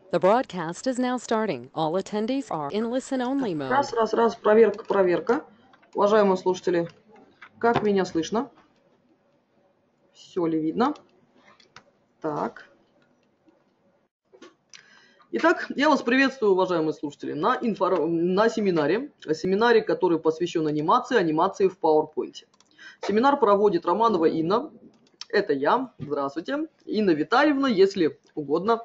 The broadcast is now starting. All attendees are in listen-only mode. Раз, проверка. Уважаемые слушатели, как меня слышно? Все ли видно? Так. Итак, я вас приветствую, уважаемые слушатели, на семинаре, который посвящен анимации в PowerPoint. Семинар проводит Романова Инна, это я, здравствуйте, Инна Витальевна, если угодно.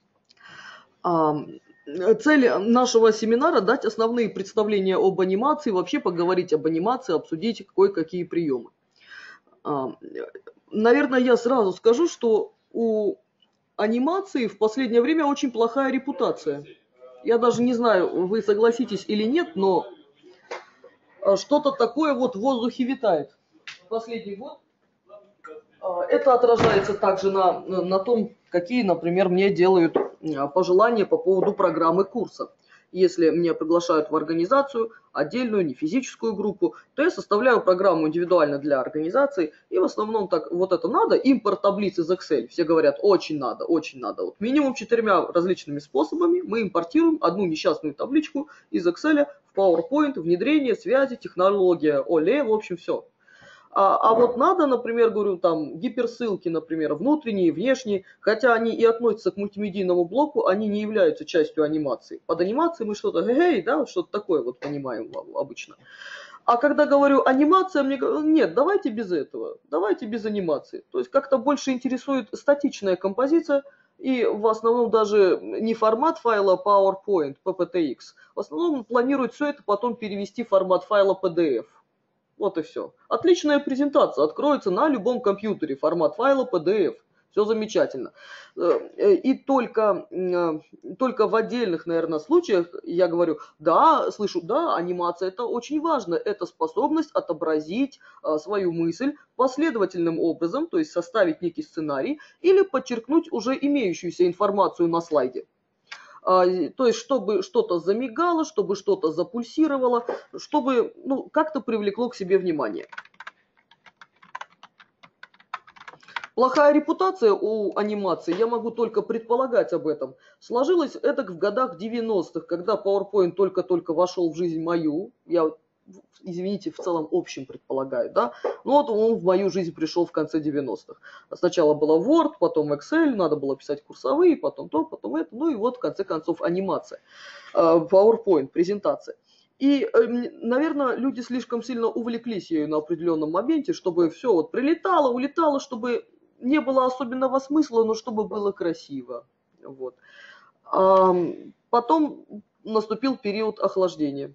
Цель нашего семинара – дать основные представления об анимации, вообще поговорить об анимации, обсудить кое-какие приемы. Наверное, я сразу скажу, что у анимации в последнее время очень плохая репутация. Я даже не знаю, вы согласитесь или нет, но что-то такое вот в воздухе витает. Последний год. Это отражается также на том, какие, например, мне делают пожелания по поводу программы курса. Если меня приглашают в организацию, отдельную, не физическую группу, то я составляю программу индивидуально для организации. И в основном так вот это надо. Импорт таблиц из Excel. Все говорят, очень надо, очень надо. Вот минимум 4 различными способами мы импортируем одну несчастную табличку из Excel в PowerPoint, внедрение, связи, технология, оле, в общем, все. А вот надо, например, говорю, там гиперссылки, например, внутренние, внешние, хотя они и относятся к мультимедийному блоку, они не являются частью анимации. Под анимацией мы что-то, да, что-то такое вот понимаем обычно. А когда говорю анимация, мне говорят, нет, давайте без этого, давайте без анимации. То есть как-то больше интересует статичная композиция, и в основном даже не формат файла PowerPoint, PPTX. В основном планируют все это потом перевести в формат файла PDF. Вот и все. Отличная презентация. Откроется на любом компьютере. Формат файла PDF. Все замечательно. И только в отдельных, наверное, случаях я говорю, да, слышу, да, анимация это очень важно. Это способность отобразить свою мысль последовательным образом, то есть составить некий сценарий или подчеркнуть уже имеющуюся информацию на слайде. То есть, чтобы что-то замигало, чтобы что-то запульсировало, чтобы как-то привлекло к себе внимание. Плохая репутация у анимации, я могу только предполагать об этом, сложилась это в годах 90-х, когда PowerPoint только-только вошел в жизнь мою. Я, извините, в целом общем предполагаю, да. Но вот он в мою жизнь пришел в конце 90-х. Сначала было Word, потом Excel, надо было писать курсовые, потом то, потом это. Ну и вот в конце концов анимация, PowerPoint, презентация. И, наверное, люди слишком сильно увлеклись ею на определенном моменте, чтобы все вот прилетало, улетало, чтобы не было особенного смысла, но чтобы было красиво. Вот. Потом наступил период охлаждения.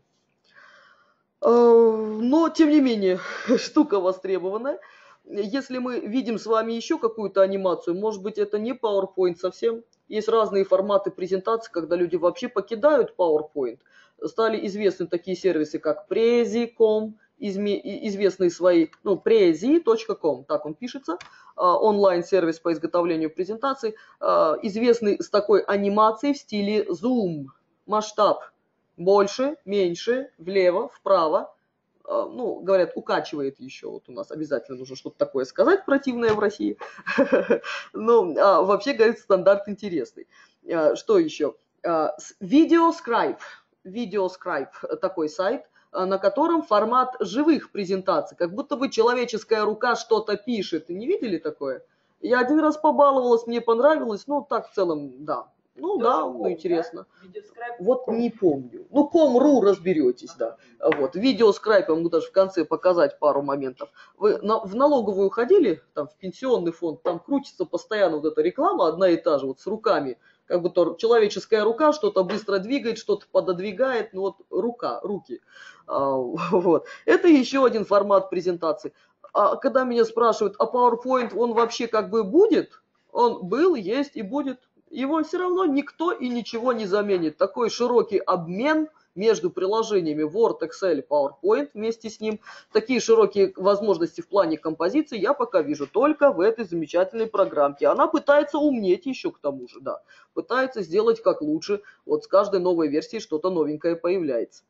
Но, тем не менее, штука востребованная. Если мы видим с вами еще какую-то анимацию, может быть, это не PowerPoint совсем. Есть разные форматы презентаций, когда люди вообще покидают PowerPoint. Стали известны такие сервисы, как Prezi.com, известные свои, prezi.com, так он пишется, онлайн-сервис по изготовлению презентаций, известный с такой анимацией в стиле Zoom, масштаб. Больше, меньше, влево, вправо. Говорят, укачивает еще. Вот у нас обязательно нужно что-то такое сказать противное в России. Вообще, говорит, стандарт интересный. Что еще? Videoscribe. Videoscribe такой сайт, на котором формат живых презентаций. Как будто бы человеческая рука что-то пишет. Не видели такое? Я один раз побаловалась, мне понравилось. Так в целом, да. Интересно. Да? Вот не помню. Ком.ру разберетесь, да. Вот. Видеоскрайп, я могу даже в конце показать пару моментов. Вы в налоговую ходили, там, в пенсионный фонд, там крутится постоянно вот эта реклама одна и та же, вот с руками. Как будто человеческая рука что-то быстро двигает, что-то пододвигает, руки. Вот. Это еще один формат презентации. А когда меня спрашивают, а PowerPoint, он вообще как бы будет? Он был, есть и будет. Его все равно никто и ничего не заменит. Такой широкий обмен между приложениями Word, Excel, PowerPoint вместе с ним. Такие широкие возможности в плане композиции я пока вижу только в этой замечательной программке. Она пытается умнеть еще к тому же, да. Пытается сделать как лучше. Вот с каждой новой версией что-то новенькое появляется.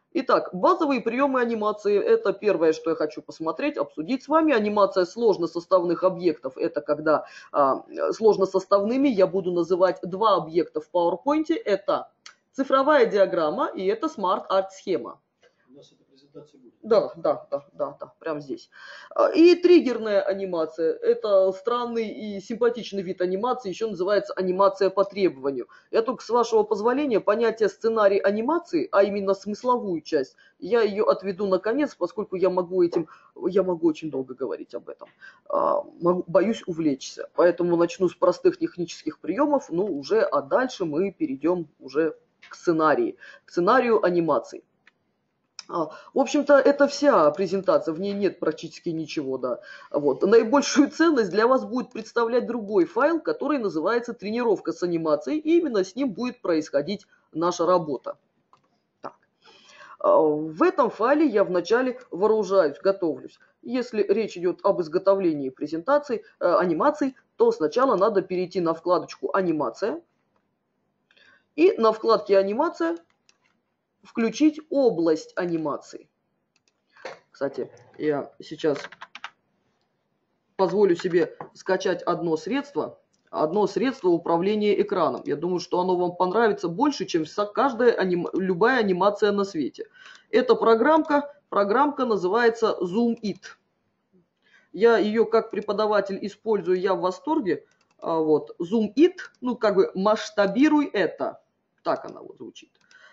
Итак, базовые приемы анимации – это первое, что я хочу посмотреть, обсудить с вами. Анимация сложносоставных объектов – это когда сложносоставными я буду называть два объекта в PowerPoint. Это цифровая диаграмма и это Smart Art схема. У нас эта презентация будет. Да, прямо здесь. И триггерная анимация. Это странный и симпатичный вид анимации, еще называется анимация по требованию. Я только, с вашего позволения, понятие сценарий анимации, а именно смысловую часть, я ее отведу наконец, поскольку я могу очень долго говорить об этом. Боюсь увлечься. Поэтому начну с простых технических приемов, а дальше мы перейдем уже к сценарию анимации. В общем-то, это вся презентация, в ней нет практически ничего, да. Вот. Наибольшую ценность для вас будет представлять другой файл, который называется «Тренировка с анимацией», и именно с ним будет происходить наша работа. Так. В этом файле я вначале вооружаюсь, готовлюсь. Если речь идет об изготовлении презентации, анимаций, то сначала надо перейти на вкладочку «Анимация». И на вкладке «Анимация» включить область анимации. Кстати, я сейчас позволю себе скачать одно средство управления экраном. Я думаю, что оно вам понравится больше, чем любая анимация на свете. Эта программка называется Zoom It. Я ее как преподаватель использую, я в восторге. Zoom It, масштабируй это. Так она звучит.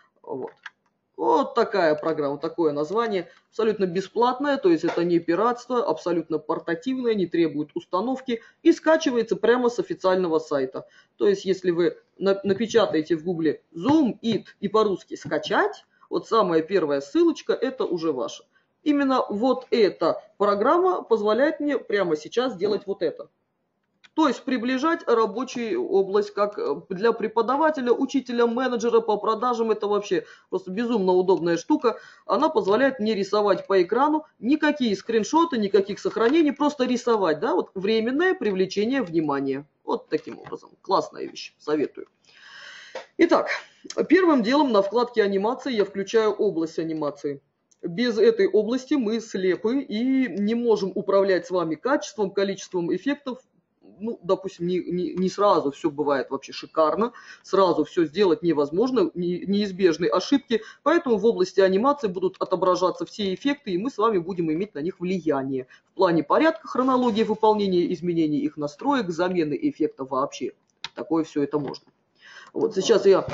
Вот такая программа, такое название, абсолютно бесплатное, то есть это не пиратство, абсолютно портативное, не требует установки и скачивается прямо с официального сайта. То есть если вы напечатаете в гугле Zoom It и по-русски скачать, вот самая первая ссылочка, это уже ваша. Именно вот эта программа позволяет мне прямо сейчас делать вот это. То есть приближать рабочую область, как для преподавателя, учителя, менеджера по продажам, это вообще просто безумно удобная штука. Она позволяет мне рисовать по экрану, никакие скриншоты, никаких сохранений, просто рисовать, да, вот временное привлечение внимания. Вот таким образом. Классная вещь, советую. Итак, первым делом на вкладке анимации я включаю область анимации. Без этой области мы слепы и не можем управлять с вами качеством, количеством эффектов. Допустим, не сразу все бывает вообще шикарно, сразу все сделать невозможно, неизбежны ошибки, поэтому в области анимации будут отображаться все эффекты, и мы с вами будем иметь на них влияние в плане порядка, хронологии выполнения изменений их настроек, замены эффекта вообще. Такое все это можно. Вот сейчас я...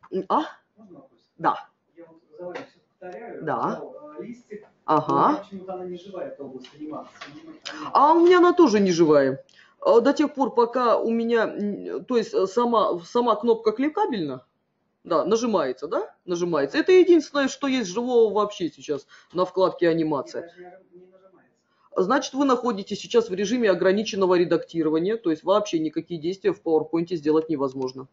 Да. Я вот за вами все повторяю. Да. Листик. Ага. Почему-то она не живая, эта область анимации. А у меня она тоже не живая. До тех пор, пока у меня, то есть сама кнопка кликабельна, да, нажимается, да? Нажимается. Это единственное, что есть живого вообще сейчас на вкладке анимация. Значит, вы находитесь сейчас в режиме ограниченного редактирования, то есть вообще никакие действия в PowerPoint сделать невозможно.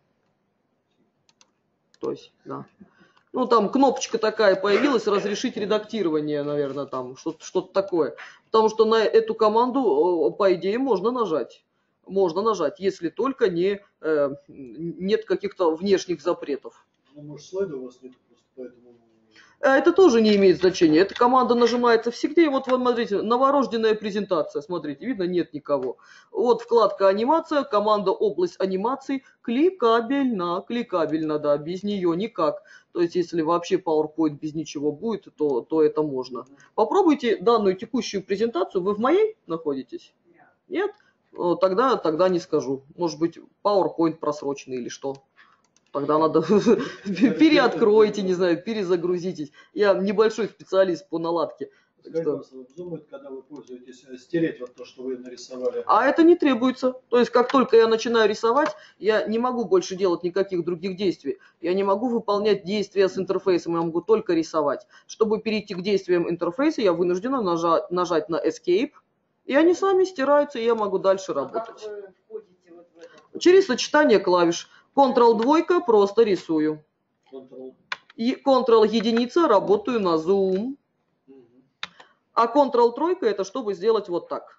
То есть, да. Там кнопочка такая появилась, разрешить редактирование, наверное, там, что-то такое. Потому что на эту команду, по идее, можно нажать. Можно нажать, если только нет каких-то внешних запретов. Может, слайда у вас нет, просто поэтому... Это тоже не имеет значения. Эта команда нажимается всегда. И вот вы смотрите, новорожденная презентация. Смотрите, видно, нет никого. Вот вкладка анимация, команда область анимации. Кликабельно, да, без нее никак. То есть, если вообще PowerPoint без ничего будет, то это можно. Попробуйте данную текущую презентацию. Вы в моей находитесь? Нет? Тогда не скажу. Может быть, PowerPoint просроченный или что? Тогда надо переоткройте, не знаю, перезагрузитесь. Я небольшой специалист по наладке. Когда вы пользуетесь, стереть вот то, что вы нарисовали? А это не требуется. То есть, как только я начинаю рисовать, я не могу больше делать никаких других действий. Я не могу выполнять действия с интерфейсом, я могу только рисовать. Чтобы перейти к действиям интерфейса, я вынуждена нажать на Escape, и они сами стираются, и я могу дальше работать. Через сочетание клавиш. Ctrl-2 просто рисую. И Ctrl-1 работаю на Zoom. А Ctrl-3 это чтобы сделать вот так.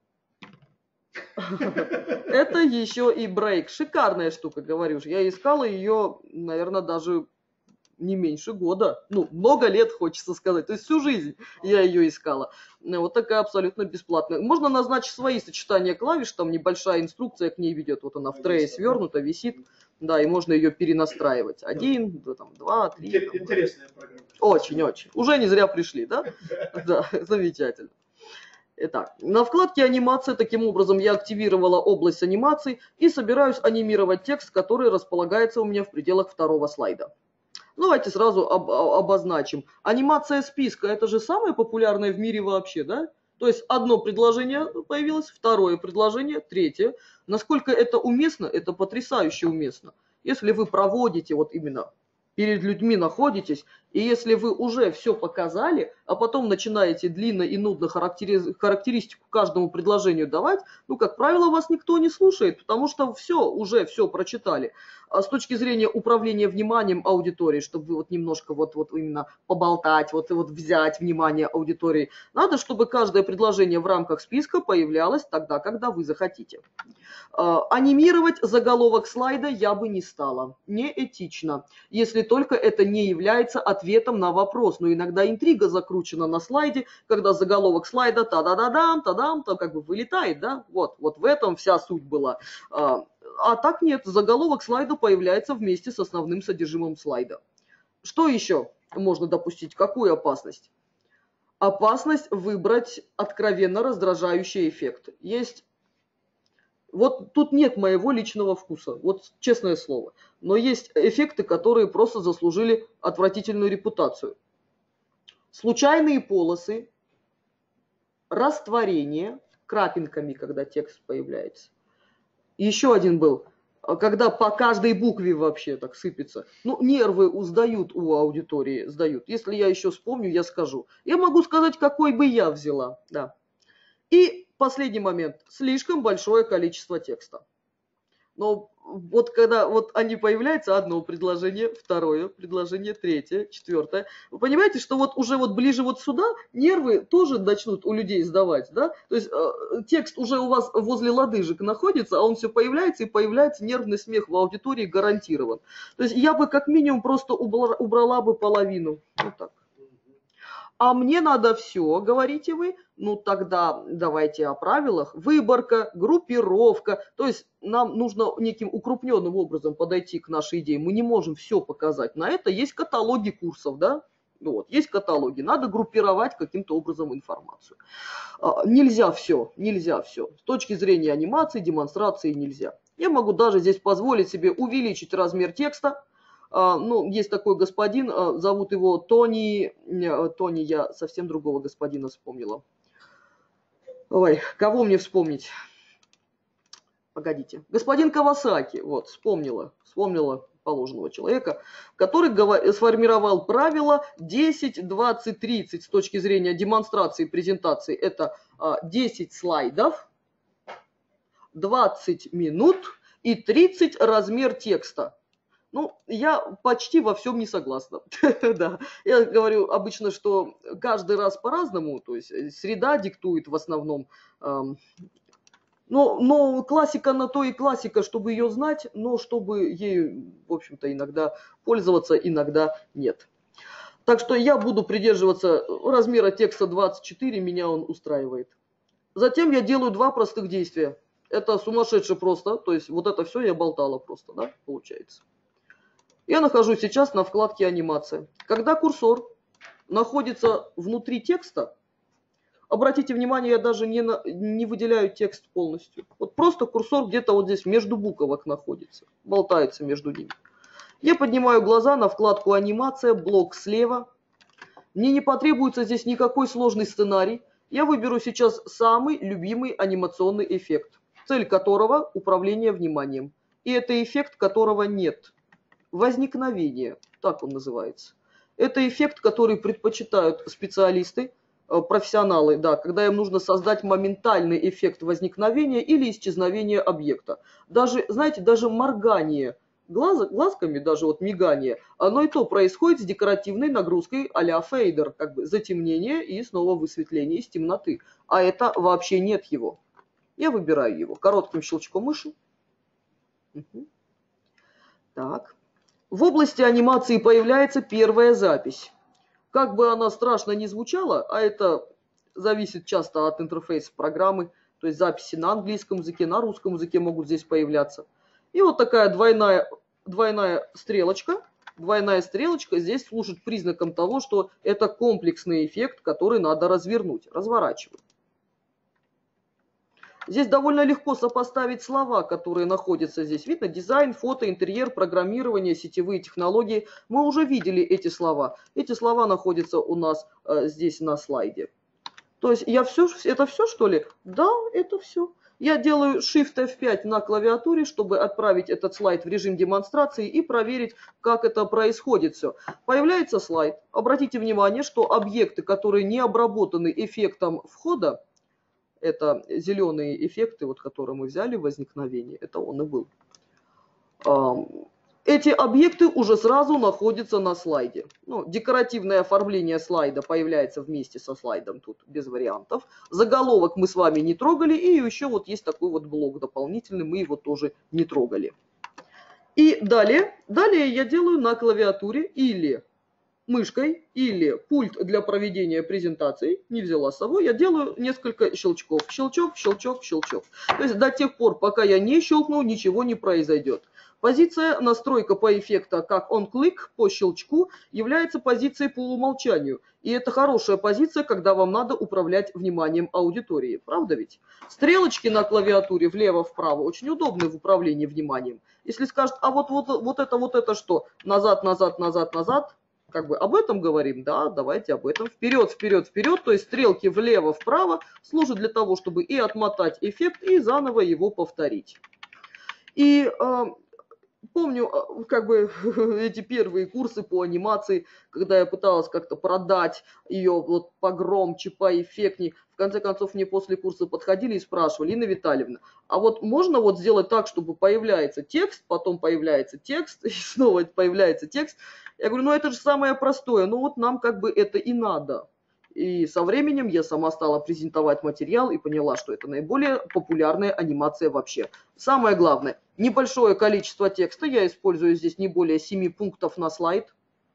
Это еще и брейк. Шикарная штука, говорю же. Я искала ее, наверное, даже не меньше года. Ну, много лет, хочется сказать. То есть всю жизнь я ее искала. Вот такая абсолютно бесплатная. Можно назначить свои сочетания клавиш, там небольшая инструкция к ней ведет. Вот она в трее свернута, висит. Да, и можно ее перенастраивать. 1, 2, 3. Интересная программа. Очень-очень. Уже не зря пришли, да? Да, замечательно. Итак, на вкладке «Анимация» таким образом я активировала область анимаций и собираюсь анимировать текст, который располагается у меня в пределах второго слайда. Давайте сразу обозначим. Анимация списка – это же самое популярное в мире вообще, да? То есть одно предложение появилось, второе предложение, третье. Насколько это уместно, это потрясающе уместно. Если вы проводите вот именно перед людьми находитесь, и если вы уже все показали, а потом начинаете длинно и нудно характеристику каждому предложению давать, ну, как правило, вас никто не слушает, потому что уже все прочитали. А с точки зрения управления вниманием аудитории, чтобы вы вот немножко вот именно поболтать, вот взять внимание аудитории, надо, чтобы каждое предложение в рамках списка появлялось тогда, когда вы захотите. Анимировать заголовок слайда я бы не стала. Неэтично. Если только это не является ответом на вопрос. Но иногда интрига закручена на слайде, когда заголовок слайда та-да-да-дам, та-дам, там как бы вылетает, да? Вот в этом вся суть была. А так нет, заголовок слайда появляется вместе с основным содержимым слайда. Что еще можно допустить? Какую опасность? Опасность выбрать откровенно раздражающий эффект. Вот тут нет моего личного вкуса, вот честное слово. Но есть эффекты, которые просто заслужили отвратительную репутацию. Случайные полосы, растворение крапинками, когда текст появляется. Еще один был, когда по каждой букве вообще так сыпется. Ну, нервы сдают у аудитории, сдают. Если я еще вспомню, я скажу. Я могу сказать, какой бы я взяла, да. И последний момент. Слишком большое количество текста. Но вот когда вот они появляются, одно предложение, второе предложение, третье, четвертое. Вы понимаете, что вот уже вот ближе вот сюда нервы тоже начнут у людей сдавать, да? То есть текст уже у вас возле лодыжек находится, а он все появляется, и появляется нервный смех в аудитории гарантирован. То есть я бы как минимум просто убрала бы половину. Вот так. А мне надо все, говорите вы, ну тогда давайте о правилах. Выборка, группировка. То есть нам нужно неким укрупненным образом подойти к нашей идее. Мы не можем все показать. На это есть каталоги курсов, да? Вот, есть каталоги. Надо группировать каким-то образом информацию. Нельзя все, нельзя все. С точки зрения анимации, демонстрации нельзя. Я могу даже здесь позволить себе увеличить размер текста. Ну, есть такой господин, зовут его Тони. Тони, я совсем другого господина вспомнила. Ой, кого мне вспомнить? Погодите. Господин Кавасаки, вот, вспомнила положенного человека, который сформировал правила 10, 20, 30 с точки зрения демонстрации, презентации. Это 10 слайдов, 20 минут и 30 размер текста. Ну, я почти во всем не согласна. Да. Я говорю обычно, что каждый раз по-разному, то есть среда диктует в основном. Но классика на то и классика, чтобы ее знать, но чтобы ею, в общем-то, иногда пользоваться, иногда нет. Так что я буду придерживаться размера текста 24, меня он устраивает. Затем я делаю два простых действия. Это сумасшедше просто, то есть вот это все я болтала просто, да, получается. Я нахожусь сейчас на вкладке «Анимация». Когда курсор находится внутри текста, обратите внимание, я даже не выделяю текст полностью. Вот просто курсор где-то вот здесь между буквок находится, болтается между ними. Я поднимаю глаза на вкладку «Анимация», блок слева. Мне не потребуется здесь никакой сложный сценарий. Я выберу сейчас самый любимый анимационный эффект, цель которого – управление вниманием. И это эффект, которого нет. Возникновение, так он называется. Это эффект, который предпочитают специалисты, профессионалы, да, когда им нужно создать моментальный эффект возникновения или исчезновения объекта. Даже, знаете, даже моргание глазками, даже вот мигание, оно и то происходит с декоративной нагрузкой а-ля фейдер, как бы затемнение и снова высветление из темноты. А это вообще нет его. Я выбираю его коротким щелчком мыши. Так. в области анимации появляется первая запись. Как бы она страшно не звучала, а это зависит часто от интерфейса программы, то есть записи на английском языке, на русском языке могут здесь появляться. И вот такая двойная стрелочка здесь служит признаком того, что это комплексный эффект, который надо развернуть. Разворачиваю. Здесь довольно легко сопоставить слова, которые находятся здесь. Видно, дизайн, фото, интерьер, программирование, сетевые технологии. Мы уже видели эти слова. Эти слова находятся у нас здесь на слайде. То есть это все, что ли? Да, это все. Я делаю Shift F5 на клавиатуре, чтобы отправить этот слайд в режим демонстрации и проверить, как это происходит все. Появляется слайд. Обратите внимание, что объекты, которые не обработаны эффектом входа, это зеленые эффекты, вот, которые мы взяли, возникновение, это он и был. Эти объекты уже сразу находятся на слайде. Ну, декоративное оформление слайда появляется вместе со слайдом, тут без вариантов. Заголовок мы с вами не трогали, и еще вот есть такой вот блок дополнительный, мы его тоже не трогали. И далее я делаю на клавиатуре или мышкой, или пульт для проведения презентации, не взяла с собой, я делаю несколько щелчков. Щелчок, щелчок, щелчок. То есть до тех пор, пока я не щелкну, ничего не произойдет. Позиция настройка по эффекту как on-click по щелчку является позицией по умолчанию. И это хорошая позиция, когда вам надо управлять вниманием аудитории. Правда ведь? Стрелочки на клавиатуре влево-вправо очень удобны в управлении вниманием. Если скажут, а вот это что? Назад, назад, назад, назад. Как бы об этом говорим, да, давайте об этом. Вперед, вперед, вперед, то есть стрелки влево-вправо служат для того, чтобы и отмотать эффект, и заново его повторить. И помню, как бы эти первые курсы по анимации, когда я пыталась как-то продать ее вот погромче, поэффектней. В конце концов, мне после курса подходили и спрашивали: Инна Витальевна, а вот можно вот сделать так, чтобы появляется текст, потом появляется текст, и снова появляется текст. Я говорю, ну это же самое простое, ну вот нам как бы это и надо. И со временем я сама стала презентовать материал и поняла, что это наиболее популярная анимация вообще. Самое главное, небольшое количество текста, я использую здесь не более 7 пунктов на слайд.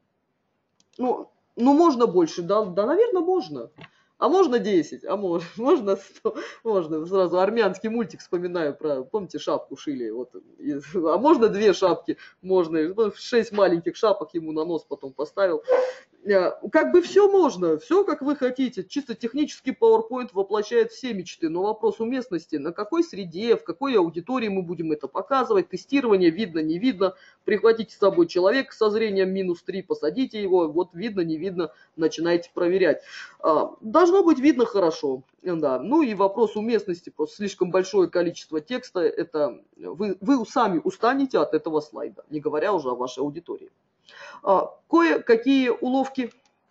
Ну можно больше, да, наверное, можно. А можно 10, а можно 100, можно. Сразу армянский мультик вспоминаю про, помните, шапку шили. Вот, а можно 2 шапки? Можно. 6 маленьких шапок ему на нос потом поставил. Как бы все можно, все как вы хотите. Чисто технически PowerPoint воплощает все мечты, но вопрос уместности, на какой среде, в какой аудитории мы будем это показывать, тестирование, видно, не видно. Прихватите с собой человека со зрением -3, посадите его, вот видно, не видно, начинайте проверять. Должно быть видно хорошо. Да. Ну и вопрос уместности, просто слишком большое количество текста, это вы сами устанете от этого слайда, не говоря уже о вашей аудитории. Кое-какие уловки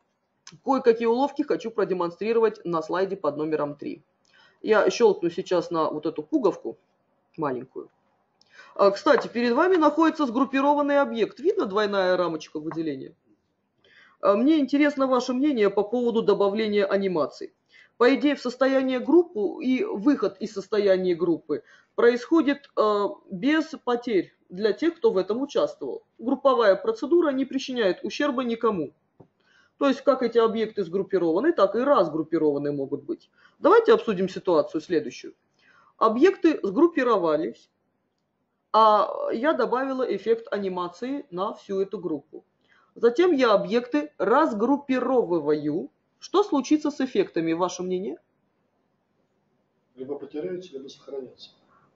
хочу продемонстрировать на слайде под номером 3. Я щелкну сейчас на вот эту пуговку маленькую. Кстати, перед вами находится сгруппированный объект. Видно двойная рамочка выделения? Мне интересно ваше мнение по поводу добавления анимаций. По идее, в состояние группы и выход из состояния группы происходит без потерь для тех, кто в этом участвовал. Групповая процедура не причиняет ущерба никому. То есть, как эти объекты сгруппированы, так и разгруппированы могут быть. Давайте обсудим ситуацию следующую. Объекты сгруппировались, а я добавила эффект анимации на всю эту группу. Затем я объекты разгруппировываю. Что случится с эффектами, ваше мнение? Либо потеряются, либо сохранятся.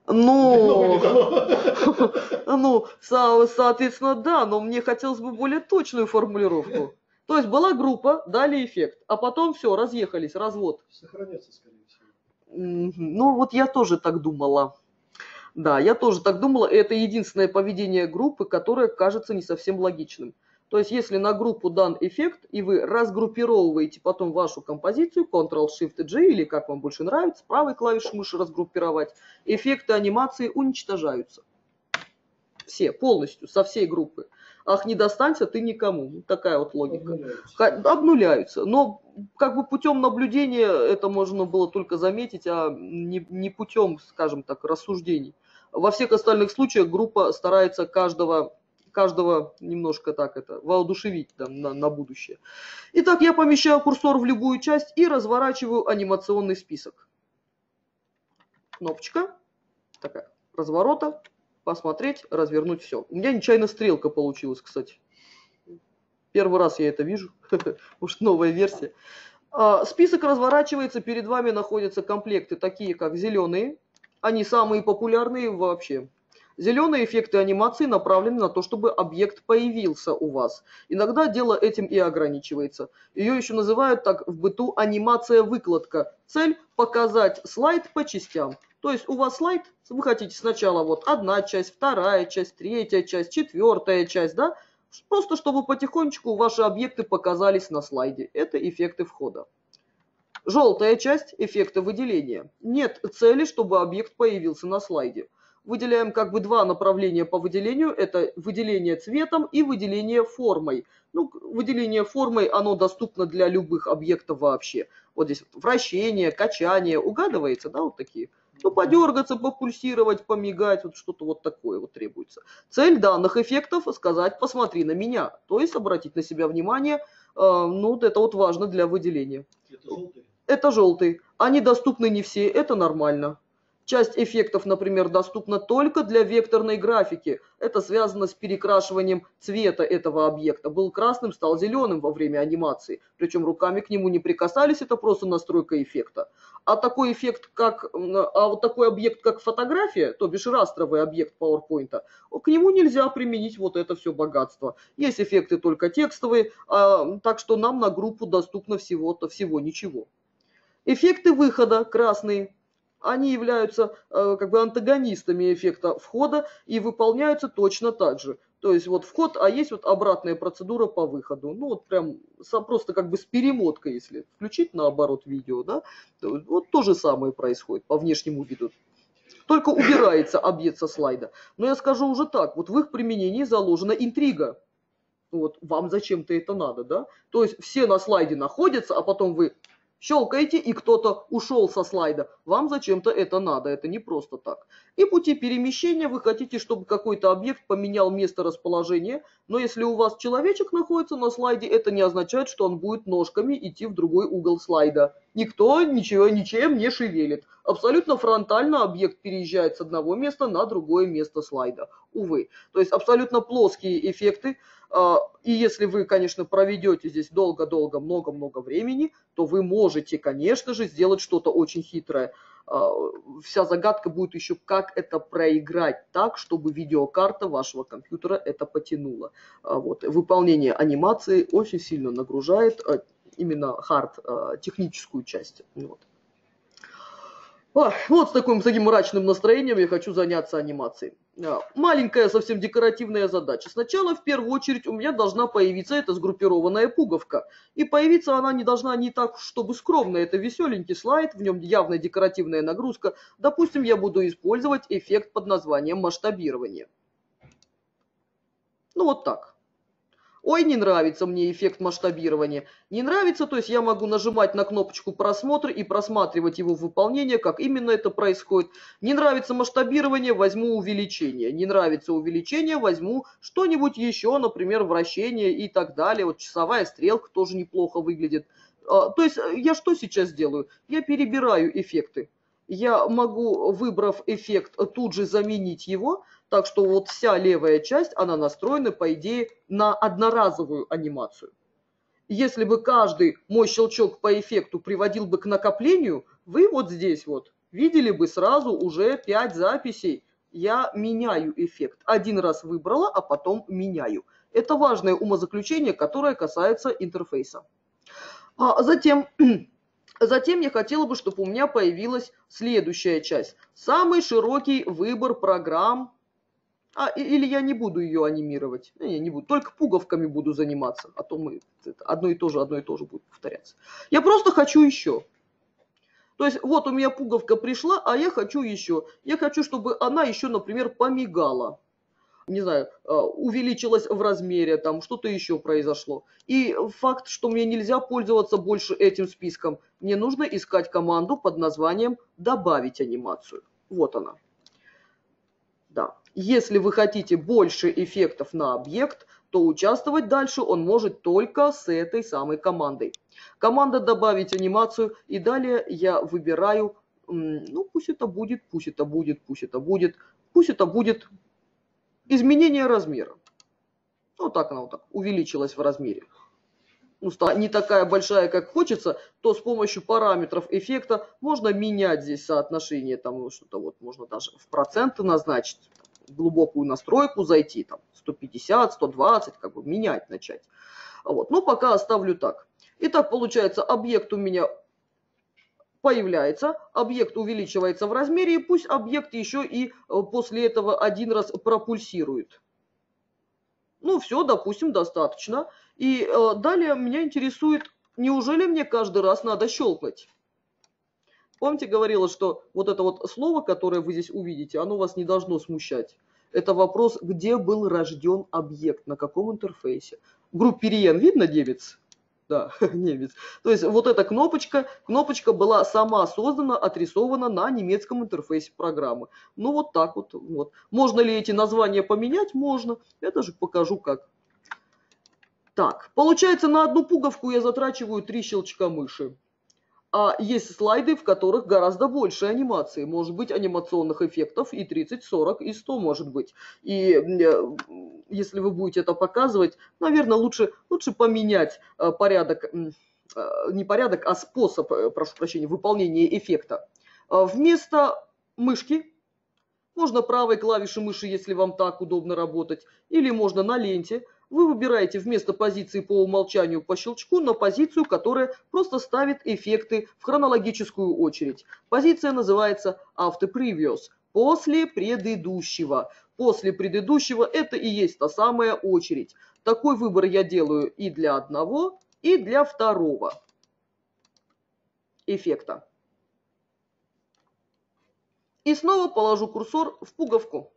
Соответственно, да, но мне хотелось бы более точную формулировку. То есть была группа, дали эффект, а потом все, разъехались, развод. Сохранятся, скорее всего. Ну, вот я тоже так думала. Да, я тоже так думала. Это единственное поведение группы, которое кажется не совсем логичным. То есть, если на группу дан эффект, и вы разгруппировываете потом вашу композицию, Ctrl-Shift-G, или как вам больше нравится, правой клавишей мыши разгруппировать, эффекты анимации уничтожаются. Все, полностью, со всей группы. Ах, не достанься ты никому. Такая вот логика. Обнуляются. Но как бы путем наблюдения это можно было только заметить, а не путем, скажем так, рассуждений. Во всех остальных случаях группа старается каждого каждого немножко так это воодушевить там, на будущее. Итак, я помещаю курсор в любую часть и разворачиваю анимационный список. Кнопочка, такая, разворота, посмотреть, развернуть, все. У меня нечаянно стрелка получилась, кстати. Первый раз я это вижу, может новая версия. Список разворачивается, перед вами находятся комплекты, такие как зеленые, они самые популярные вообще. Зеленые эффекты анимации направлены на то, чтобы объект появился у вас. Иногда дело этим и ограничивается. Ее еще называют так в быту анимация-выкладка. Цель – показать слайд по частям. То есть у вас слайд, вы хотите сначала вот одна часть, вторая часть, третья часть, четвертая часть, да? Просто чтобы потихонечку ваши объекты показались на слайде. Это эффекты входа. Желтая часть – эффекты выделения. Нет цели, чтобы объект появился на слайде. Выделяем как бы два направления по выделению. Это выделение цветом и выделение формой. Ну, выделение формой, оно доступно для любых объектов вообще. Вот здесь вращение, качание, угадывается, да, вот такие. Ну, подергаться, попульсировать, помигать, вот что-то вот такое вот требуется. Цель данных эффектов – сказать «посмотри на меня», то есть обратить на себя внимание, ну, вот это вот важно для выделения. Это желтый? Это желтый. Они доступны не все, это нормально. Часть эффектов, например, доступна только для векторной графики. Это связано с перекрашиванием цвета этого объекта. Был красным, стал зеленым во время анимации. Причем руками к нему не прикасались, это просто настройка эффекта. А такой эффект, вот такой объект, как фотография, то бишь растровый объект PowerPoint, к нему нельзя применить вот это все богатство. Есть эффекты только текстовые, так что нам на группу доступно всего ничего. Эффекты выхода красные. Они являются как бы антагонистами эффекта входа и выполняются точно так же. То есть вот вход, а есть вот обратная процедура по выходу. Ну вот прям просто как бы с перемоткой, если включить наоборот видео, да, то вот то же самое происходит по внешнему виду. Только убирается объект со слайда. Но я скажу уже так, вот в их применении заложена интрига. Вот вам зачем-то это надо, да? То есть все на слайде находятся, а потом вы щелкаете, и кто-то ушел со слайда. Вам зачем-то это надо, это не просто так. И пути перемещения, вы хотите, чтобы какой-то объект поменял место расположения, но если у вас человечек находится на слайде, это не означает, что он будет ножками идти в другой угол слайда. Никто ничем не шевелит. Абсолютно фронтально объект переезжает с одного места на другое место слайда. Увы. То есть абсолютно плоские эффекты. И если вы, конечно, проведете здесь долго-долго, много-много времени, то вы можете, конечно же, сделать что-то очень хитрое. Вся загадка будет еще, как это проиграть так, чтобы видеокарта вашего компьютера это потянула. Вот. Выполнение анимации очень сильно нагружает именно техническую часть. Вот. Вот с таким мрачным настроением я хочу заняться анимацией. Маленькая совсем декоративная задача. Сначала, в первую очередь, у меня должна появиться эта сгруппированная пуговка. И появиться она не должна не так, чтобы скромно. Это веселенький слайд, в нем явная декоративная нагрузка. Допустим, я буду использовать эффект под названием масштабирование. Ну вот так. Ой, не нравится мне эффект масштабирования. Не нравится, то есть я могу нажимать на кнопочку просмотр и просматривать его выполнение, как именно это происходит. Не нравится масштабирование, возьму увеличение. Не нравится увеличение, возьму что-нибудь еще, например, вращение и так далее. Вот часовая стрелка тоже неплохо выглядит. То есть я что сейчас делаю? Я перебираю эффекты. Я могу, выбрав эффект, тут же заменить его. Так что вот вся левая часть, она настроена, по идее, на одноразовую анимацию. Если бы каждый мой щелчок по эффекту приводил бы к накоплению, вы вот здесь вот видели бы сразу уже 5 записей. Я меняю эффект. Один раз выбрала, а потом меняю. Это важное умозаключение, которое касается интерфейса. Затем я хотела бы, чтобы у меня появилась следующая часть. Самый широкий выбор программ. Или я не буду ее анимировать. Не буду. Только пуговками буду заниматься. А то одно и то же будет повторяться. Я просто хочу еще. То есть вот у меня пуговка пришла, а я хочу еще. Я хочу, чтобы она еще, например, помигала. Не знаю, увеличилась в размере, там что-то еще произошло. И факт, что мне нельзя пользоваться больше этим списком. Мне нужно искать команду под названием «Добавить анимацию». Вот она. Да. Если вы хотите больше эффектов на объект, то участвовать дальше он может только с этой самой командой. Команда «Добавить анимацию», и далее я выбираю, ну пусть это будет изменение размера. Вот так она вот так увеличилась в размере. Ну, стала не такая большая, как хочется, то с помощью параметров эффекта можно менять здесь соотношение, там что-то вот можно даже в проценты назначить, глубокую настройку зайти, там 150, 120, как бы менять начать. Вот. Но пока оставлю так. Итак, получается, объект у меня появляется, объект увеличивается в размере, и пусть объект еще и после этого один раз пропульсирует. Ну, все, допустим, достаточно. И далее меня интересует, неужели мне каждый раз надо щелкать? Помните, говорила, что вот это вот слово, которое вы здесь увидите, оно вас не должно смущать. Это вопрос, где был рожден объект, на каком интерфейсе. Группириен, видно немец? Да, немец. То есть вот эта кнопочка была сама создана, отрисована на немецком интерфейсе программы. Ну вот так вот. Можно ли эти названия поменять? Можно. Я даже покажу как. Так, получается, на одну пуговку я затрачиваю 3 щелчка мыши. А есть слайды, в которых гораздо больше анимации. Может быть, анимационных эффектов и 30, 40, и 100 может быть. И если вы будете это показывать, наверное, лучше поменять порядок, не порядок, а способ, прошу прощения, выполнения эффекта. Вместо мышки можно правой клавишей мыши, если вам так удобно работать, или можно на ленте. Вы выбираете вместо позиции по умолчанию по щелчку на позицию, которая просто ставит эффекты в хронологическую очередь. Позиция называется After Previous, после предыдущего. После предыдущего это и есть та самая очередь. Такой выбор я делаю и для одного, и для второго эффекта. И снова положу курсор в пуговку.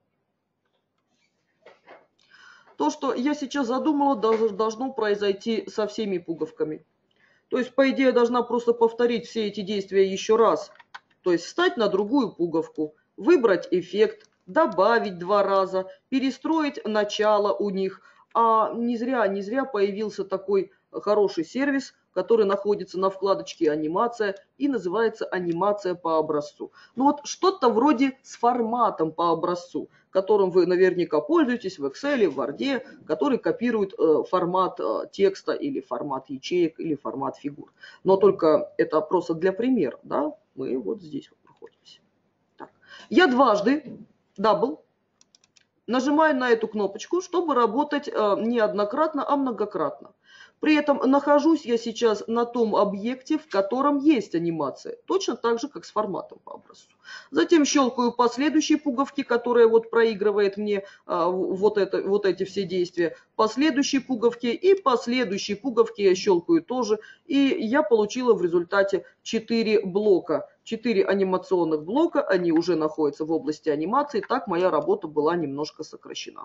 То, что я сейчас задумала, должно произойти со всеми пуговками. То есть, по идее, я должна просто повторить все эти действия еще раз. То есть, встать на другую пуговку, выбрать эффект, добавить 2 раза, перестроить начало у них. А не зря появился такой хороший сервис, который находится на вкладочке «Анимация» и называется «Анимация по образцу». Ну вот что-то вроде с форматом по образцу, которым вы наверняка пользуетесь в Excel, в Word, который копирует формат текста или формат ячеек или формат фигур. Но только это просто для примера, да? Мы вот здесь вот находимся. Так. Я дважды, дабл, нажимаю на эту кнопочку, чтобы работать не однократно, а многократно. При этом нахожусь я сейчас на том объекте, в котором есть анимация, точно так же, как с форматом по образцу. Затем щелкаю по следующей пуговке, которая вот проигрывает мне вот эти все действия. По следующей пуговке и по следующей пуговке я щелкаю тоже. И я получила в результате 4 блока. 4 анимационных блока, они уже находятся в области анимации. Так моя работа была немножко сокращена.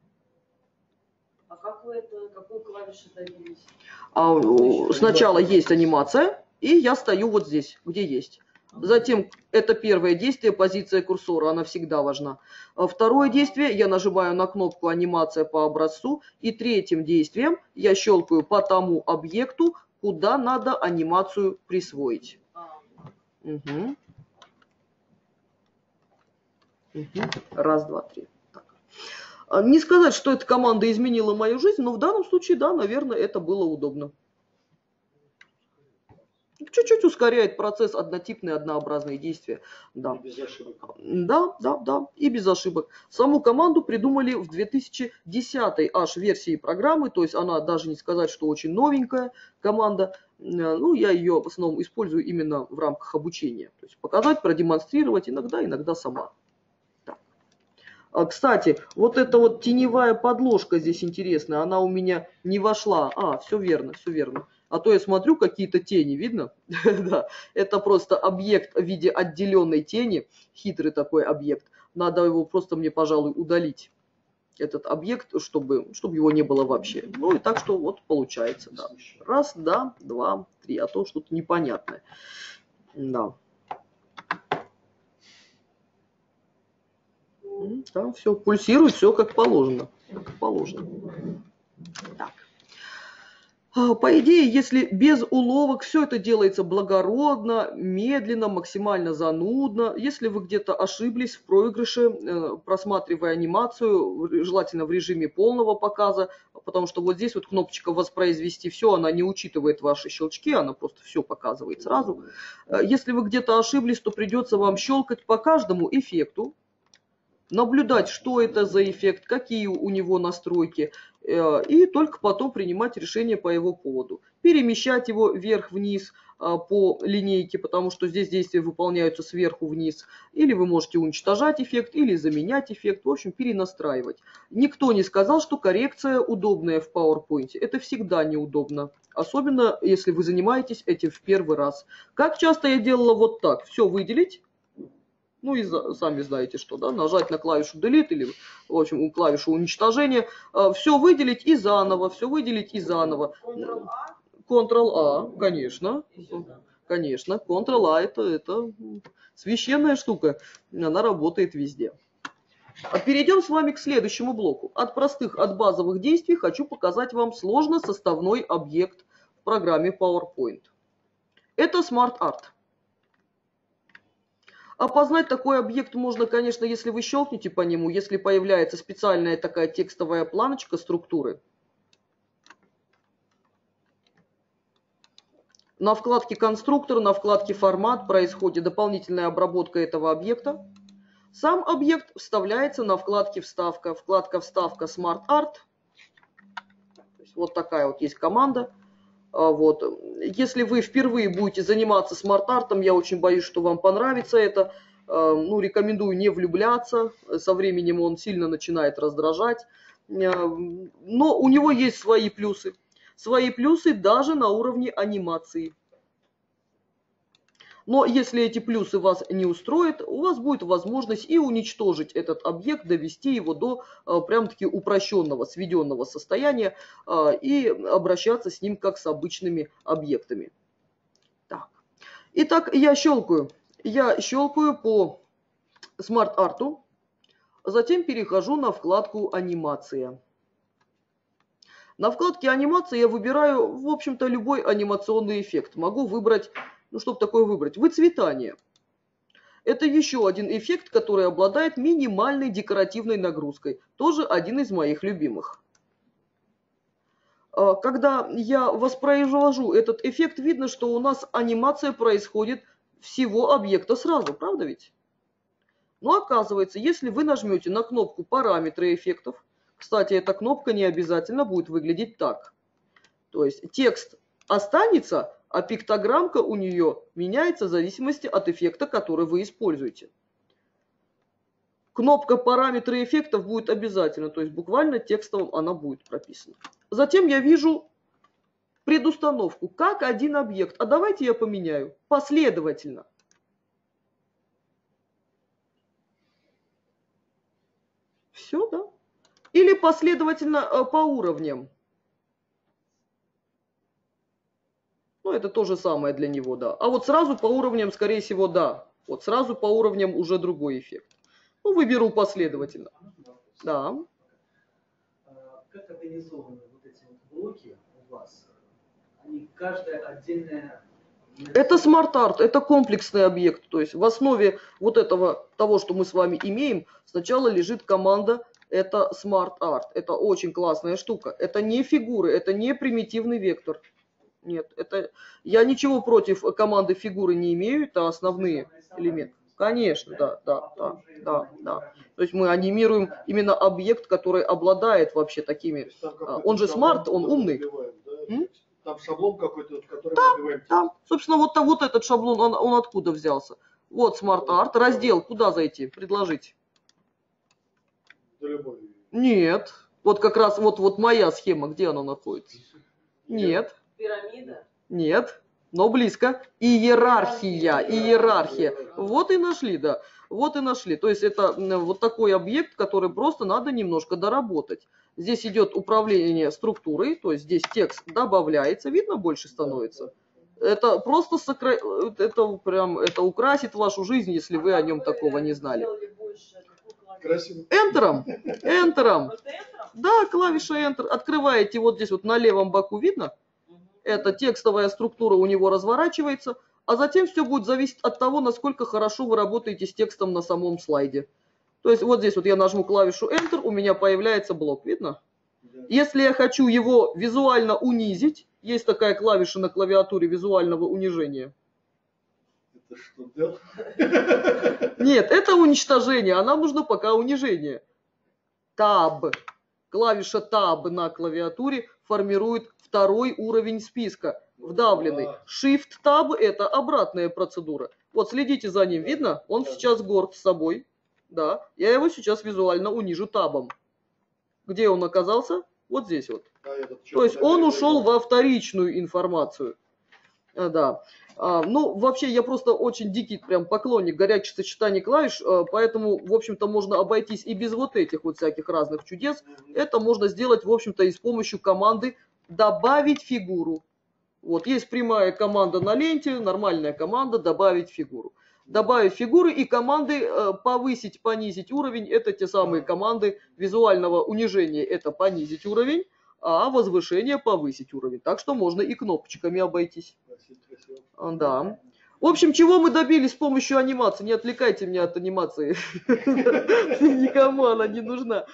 А как вы какую клавишу добились? Сначала есть анимация, и я стою вот здесь, где есть. Затем это первое действие, позиция курсора, она всегда важна. Второе действие, я нажимаю на кнопку «Анимация по образцу». И третьим действием я щелкаю по тому объекту, куда надо анимацию присвоить. Угу. Раз, два, три. Так. Не сказать, что эта команда изменила мою жизнь, но в данном случае, да, наверное, это было удобно. Чуть-чуть ускоряет процесс, однотипные, однообразные действия. Да. И без ошибок. Да, и без ошибок. Саму команду придумали в 2010 аж версии программы, то есть она даже не сказать, что очень новенькая команда. Ну, я ее в основном использую именно в рамках обучения. То есть показать, продемонстрировать, иногда сама. Так. Кстати, вот эта вот теневая подложка здесь интересная, она у меня не вошла. Все верно, все верно. А то я смотрю, какие-то тени, видно? Да, это просто объект в виде отделенной тени, хитрый такой объект. Надо его просто мне, пожалуй, удалить, этот объект, чтобы его не было вообще. Ну и так что вот получается, да. Раз, да, два, три, а то что-то непонятное. Да. Там все пульсирует, все как положено. Как положено. Так. По идее, если без уловок все это делается благородно, медленно, максимально занудно, если вы где-то ошиблись в проигрыше, просматривая анимацию, желательно в режиме полного показа, потому что вот здесь вот кнопочка «Воспроизвести все», она не учитывает ваши щелчки, она просто все показывает сразу. Если вы где-то ошиблись, то придется вам щелкать по каждому эффекту, наблюдать, что это за эффект, какие у него настройки, и только потом принимать решение по его поводу. Перемещать его вверх-вниз по линейке, потому что здесь действия выполняются сверху вниз. Или вы можете уничтожать эффект, или заменять эффект, в общем, перенастраивать. Никто не сказал, что коррекция удобная в PowerPoint. Это всегда неудобно. Особенно, если вы занимаетесь этим в первый раз. Как часто я делала вот так. Все выделить. Ну и сами знаете что, да, нажать на клавишу Delete или, в общем, клавишу уничтожения, все выделить и заново, все выделить и заново. Ctrl-A, конечно, конечно, Ctrl-A это священная штука, она работает везде. Перейдем с вами к следующему блоку. От базовых действий хочу показать вам сложно-составной объект в программе PowerPoint. Это Smart Art. Опознать такой объект можно, конечно, если вы щелкнете по нему, если появляется специальная такая текстовая планочка структуры. На вкладке «Конструктор», на вкладке «Формат» происходит дополнительная обработка этого объекта. Сам объект вставляется на вкладке «Вставка». Вкладка «Вставка» Smart Art. Вот такая вот есть команда. Вот. Если вы впервые будете заниматься смарт-артом, я очень боюсь, что вам понравится это. Ну, рекомендую не влюбляться. Со временем он сильно начинает раздражать. Но у него есть свои плюсы. Свои плюсы даже на уровне анимации. Но если эти плюсы вас не устроят, у вас будет возможность и уничтожить этот объект, довести его до прям-таки упрощенного, сведенного состояния и обращаться с ним как с обычными объектами. Так. Итак, я щелкаю. Я щелкаю по смарт-арту, затем перехожу на вкладку «Анимация». На вкладке «Анимация» я выбираю, в общем-то, любой анимационный эффект. Могу выбрать... Ну, чтобы такое выбрать? Выцветание. Это еще один эффект, который обладает минимальной декоративной нагрузкой. Тоже один из моих любимых. Когда я воспроизвожу этот эффект, видно, что у нас анимация происходит всего объекта сразу. Правда ведь? Но оказывается, если вы нажмете на кнопку «Параметры эффектов», кстати, эта кнопка не обязательно будет выглядеть так. То есть текст останется, а пиктограммка у нее меняется в зависимости от эффекта, который вы используете. Кнопка «Параметры эффектов» будет обязательно, то есть буквально текстовым она будет прописана. Затем я вижу предустановку, как один объект. А давайте я поменяю последовательно. Все, да? Или последовательно по уровням. Ну, это то же самое для него, да. А вот сразу по уровням, скорее всего, да. Вот сразу по уровням уже другой эффект. Ну, выберу последовательно. Да. Как организованы вот эти вот блоки у вас? Они каждая отдельная... Это смарт-арт, это комплексный объект. То есть в основе вот этого, того, что мы с вами имеем, сначала лежит команда, это смарт-арт. Это очень классная штука. Это не фигуры, это не примитивный вектор. Нет, это я ничего против команды фигуры не имею, это основные элементы. Конечно, да. То есть мы анимируем именно объект, который обладает вообще такими. Он же смарт, он умный. Там шаблон какой-то, который пробиваем. Да. Собственно, вот этот шаблон, он откуда взялся? Вот Smart Art, раздел, куда зайти, предложить? Нет. Вот как раз вот моя схема, где она находится? Нет. Пирамида? Нет, но близко. Иерархия. Вот и нашли, да. Вот и нашли. То есть это вот такой объект, который просто надо немножко доработать. Здесь идет управление структурой, то есть здесь текст добавляется, видно, больше становится. Это просто это украсит вашу жизнь, если вы о нем такого не знали. Красиво. Enter'ом. Enter'ом. Вот это? Да, клавиша Enter. Открываете вот здесь вот на левом боку, видно? Эта текстовая структура у него разворачивается, а затем все будет зависеть от того, насколько хорошо вы работаете с текстом на самом слайде. То есть вот здесь вот я нажму клавишу Enter, у меня появляется блок, видно? Да. Если я хочу его визуально унизить, есть такая клавиша на клавиатуре визуального унижения. Это что, Дел? Нет, это уничтожение, а нам нужно пока унижение. Tab. Клавиша Tab на клавиатуре формирует второй уровень списка, вдавленный. Shift Tab – это обратная процедура. Вот следите за ним, видно? Он сейчас горд с собой. Да, я его сейчас визуально унижу табом. Где он оказался? Вот здесь вот. То есть он ушел во вторичную информацию. Да. Ну, вообще, я просто очень дикий прям поклонник горячих сочетаний клавиш, поэтому, в общем-то, можно обойтись и без вот этих вот всяких разных чудес. Это можно сделать, в общем-то, и с помощью команды «добавить фигуру». Вот, есть прямая команда на ленте, нормальная команда «добавить фигуру». Добавить фигуры и команды повысить, понизить уровень. Это те самые команды визуального унижения. Это понизить уровень, а возвышение повысить уровень. Так что можно и кнопочками обойтись. Да. В общем, чего мы добились с помощью анимации? Не отвлекайте меня от анимации. Никому она не нужна.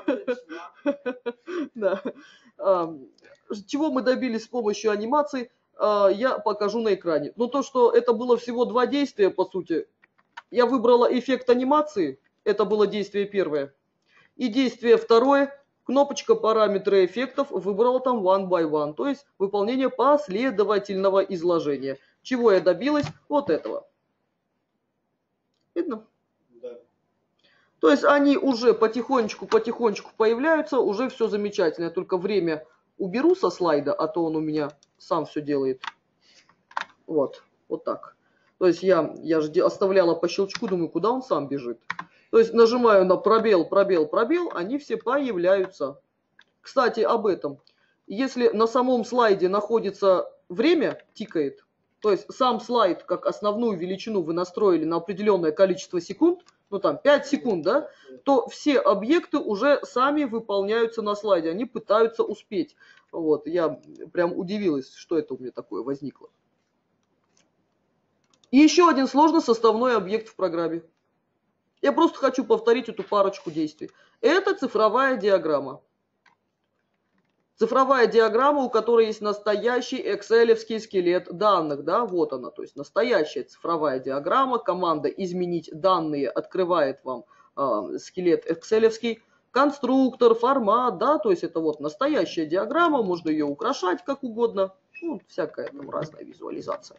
Чего мы добились с помощью анимации? Я покажу на экране. Но то, что это было всего 2 действия, по сути. Я выбрала эффект анимации. Это было действие первое. И действие второе. Кнопочка параметры эффектов. Выбрала там one by one. То есть выполнение последовательного изложения. Чего я добилась? Вот этого. Видно? Да. То есть они уже потихонечку появляются. Уже все замечательно. Я только время уберу со слайда, а то он у меня сам все делает. Вот так. То есть я же оставляла по щелчку, думаю, куда он сам бежит. То есть нажимаю на пробел, они все появляются. Кстати, об этом. Если на самом слайде находится время, тикает, то есть сам слайд, как основную величину вы настроили на определенное количество секунд, ну там 5 секунд, да, то все объекты уже сами выполняются на слайде, они пытаются успеть. Вот, я прям удивилась, что это у меня такое возникло. И еще один сложно-составной объект в программе. Я просто хочу повторить эту парочку действий. Это цифровая диаграмма. Цифровая диаграмма, у которой есть настоящий экселевский скелет данных. Да, вот она, то есть настоящая цифровая диаграмма. Команда «Изменить данные» открывает вам скелет экселевский. Конструктор, формат, да, то есть это вот настоящая диаграмма, можно ее украшать как угодно. Ну, всякая там разная визуализация.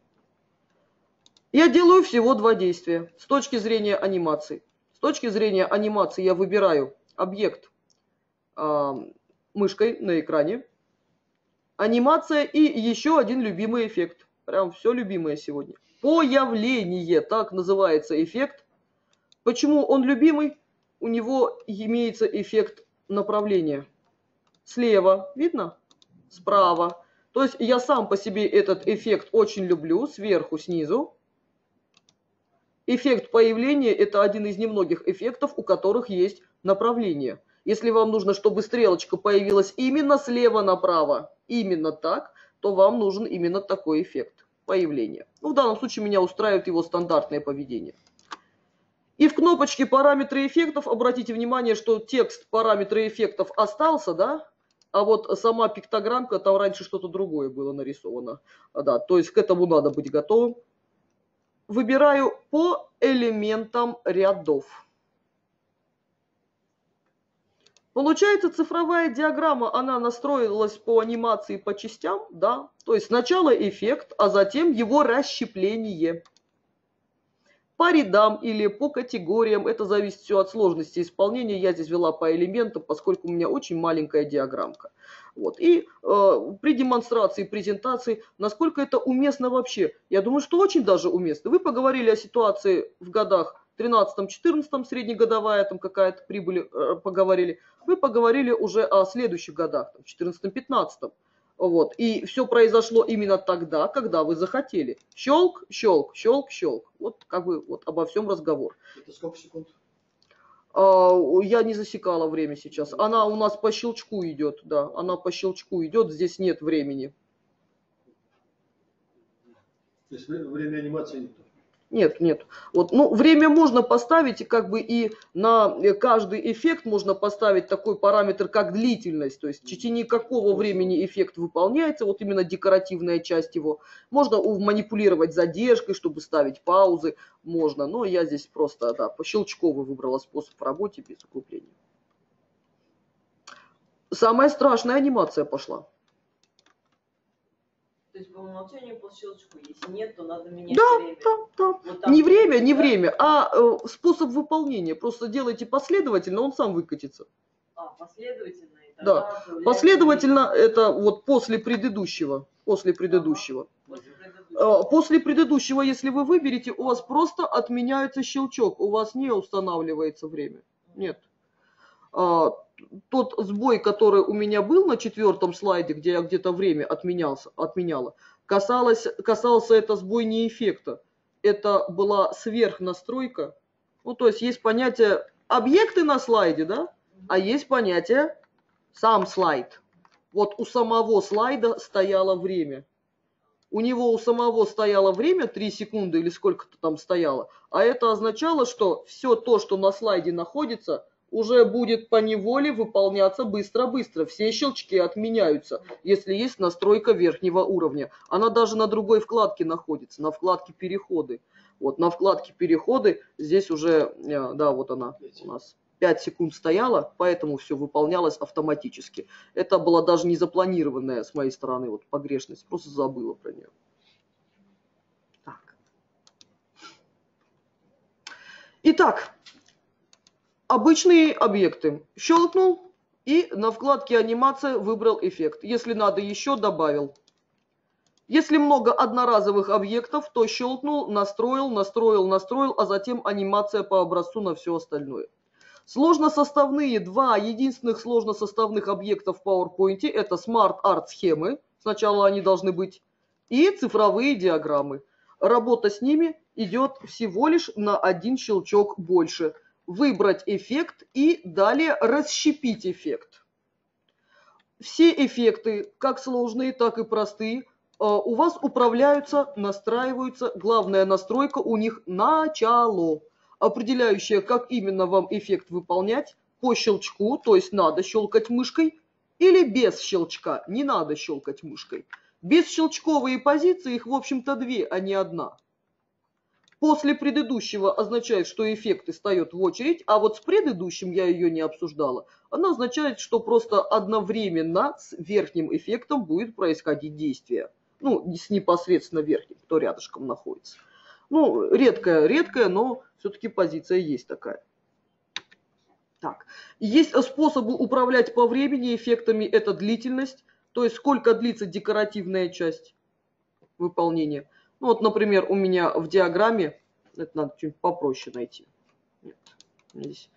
Я делаю всего 2 действия с точки зрения анимации. С точки зрения анимации я выбираю объект мышкой на экране. Анимация и еще один любимый эффект. Прям все любимое сегодня. Появление, так называется эффект. Почему он любимый? У него имеется эффект направления. Слева, видно? Справа. То есть я сам по себе этот эффект очень люблю. Сверху, снизу. Эффект появления – это один из немногих эффектов, у которых есть направление. Если вам нужно, чтобы стрелочка появилась именно слева направо, именно так, то вам нужен именно такой эффект появления. Ну, в данном случае меня устраивает его стандартное поведение. И в кнопочке «Параметры эффектов» обратите внимание, что текст «Параметры эффектов» остался, да? А вот сама пиктограммка, там раньше что-то другое было нарисовано. Да, то есть к этому надо быть готовым. Выбираю по элементам рядов. Получается, цифровая диаграмма, она настроилась по анимации по частям, да? То есть сначала эффект, а затем его расщепление. По рядам или по категориям, это зависит все от сложности исполнения. Я здесь ввела по элементам, поскольку у меня очень маленькая диаграммка. Вот. И при демонстрации, презентации, насколько это уместно вообще? Я думаю, что очень даже уместно. Вы поговорили о ситуации в годах 13-14, среднегодовая там какая-то прибыль поговорили. Вы поговорили уже о следующих годах, 14-15. Вот. И все произошло именно тогда, когда вы захотели. Щелк, щелк, щелк, щелк. Вот как бы вот обо всем разговор. Это сколько секунд? Я не засекала время сейчас. Она у нас по щелчку идет, да. Она по щелчку идет, здесь нет времени. То есть время анимации нет. Нет, нет. Вот, ну, время можно поставить, как бы и на каждый эффект можно поставить такой параметр, как длительность. То есть в течение какого времени эффект выполняется, вот именно декоративная часть его. Можно манипулировать задержкой, чтобы ставить паузы, можно. Но я здесь просто, да, по щелчково выбрала способ работы без углубления. Самая страшная анимация пошла. То есть по умолчанию по щелчку. Если нет, то надо менять Да, время. да. Вот так Не вот, время, не да? время, а способ выполнения. Просто делайте последовательно, он сам выкатится. Последовательно. И Да, тогда появляется последовательно это вот после предыдущего. После предыдущего. После предыдущего. После предыдущего, если вы выберете, у вас просто отменяется щелчок, у вас не устанавливается время. Нет. Тот сбой, который у меня был на 4-м слайде, где я где-то время отменяла, касался это сбой не эффекта. Это была сверхнастройка. Ну, то есть есть понятие объекты на слайде, да? А есть понятие сам слайд. Вот у самого слайда стояло время. У самого стояло время 3 секунды или сколько-то там стояло. А это означало, что все то, что на слайде находится, уже будет поневоле выполняться быстро-быстро. Все щелчки отменяются, если есть настройка верхнего уровня. Она даже на другой вкладке находится, на вкладке «Переходы». Вот на вкладке «Переходы» здесь уже, да, вот она у нас 5 секунд стояла, поэтому все выполнялось автоматически. Это была даже не запланированная с моей стороны вот погрешность, просто забыла про нее. Так. Итак. Обычные объекты. Щелкнул и на вкладке «Анимация» выбрал эффект. Если надо еще, добавил. Если много одноразовых объектов, то щелкнул, настроил, а затем анимация по образцу на все остальное. Сложносоставные, два единственных сложносоставных объекта в PowerPoint – это Smart Art схемы, сначала они должны быть, и цифровые диаграммы. Работа с ними идет всего лишь на один щелчок больше. Выбрать эффект и далее расщепить эффект. Все эффекты, как сложные, так и простые, у вас управляются, настраиваются. Главная настройка у них начало, определяющая, как именно вам эффект выполнять по щелчку, то есть надо щелкать мышкой, или без щелчка, не надо щелкать мышкой. Бесщелчковые позиции, их в общем-то две, а не одна. После предыдущего означает, что эффекты встают в очередь, а вот с предыдущим я ее не обсуждала. Она означает, что просто одновременно с верхним эффектом будет происходить действие. Ну, с непосредственно верхним, кто рядышком находится. Ну, редкая, но все-таки позиция есть такая. Так, есть способы управлять по времени эффектами, это длительность, то есть сколько длится декоративная часть выполнения. Ну вот, например, у меня в диаграмме, это надо что-нибудь попроще найти. Нет, здесь.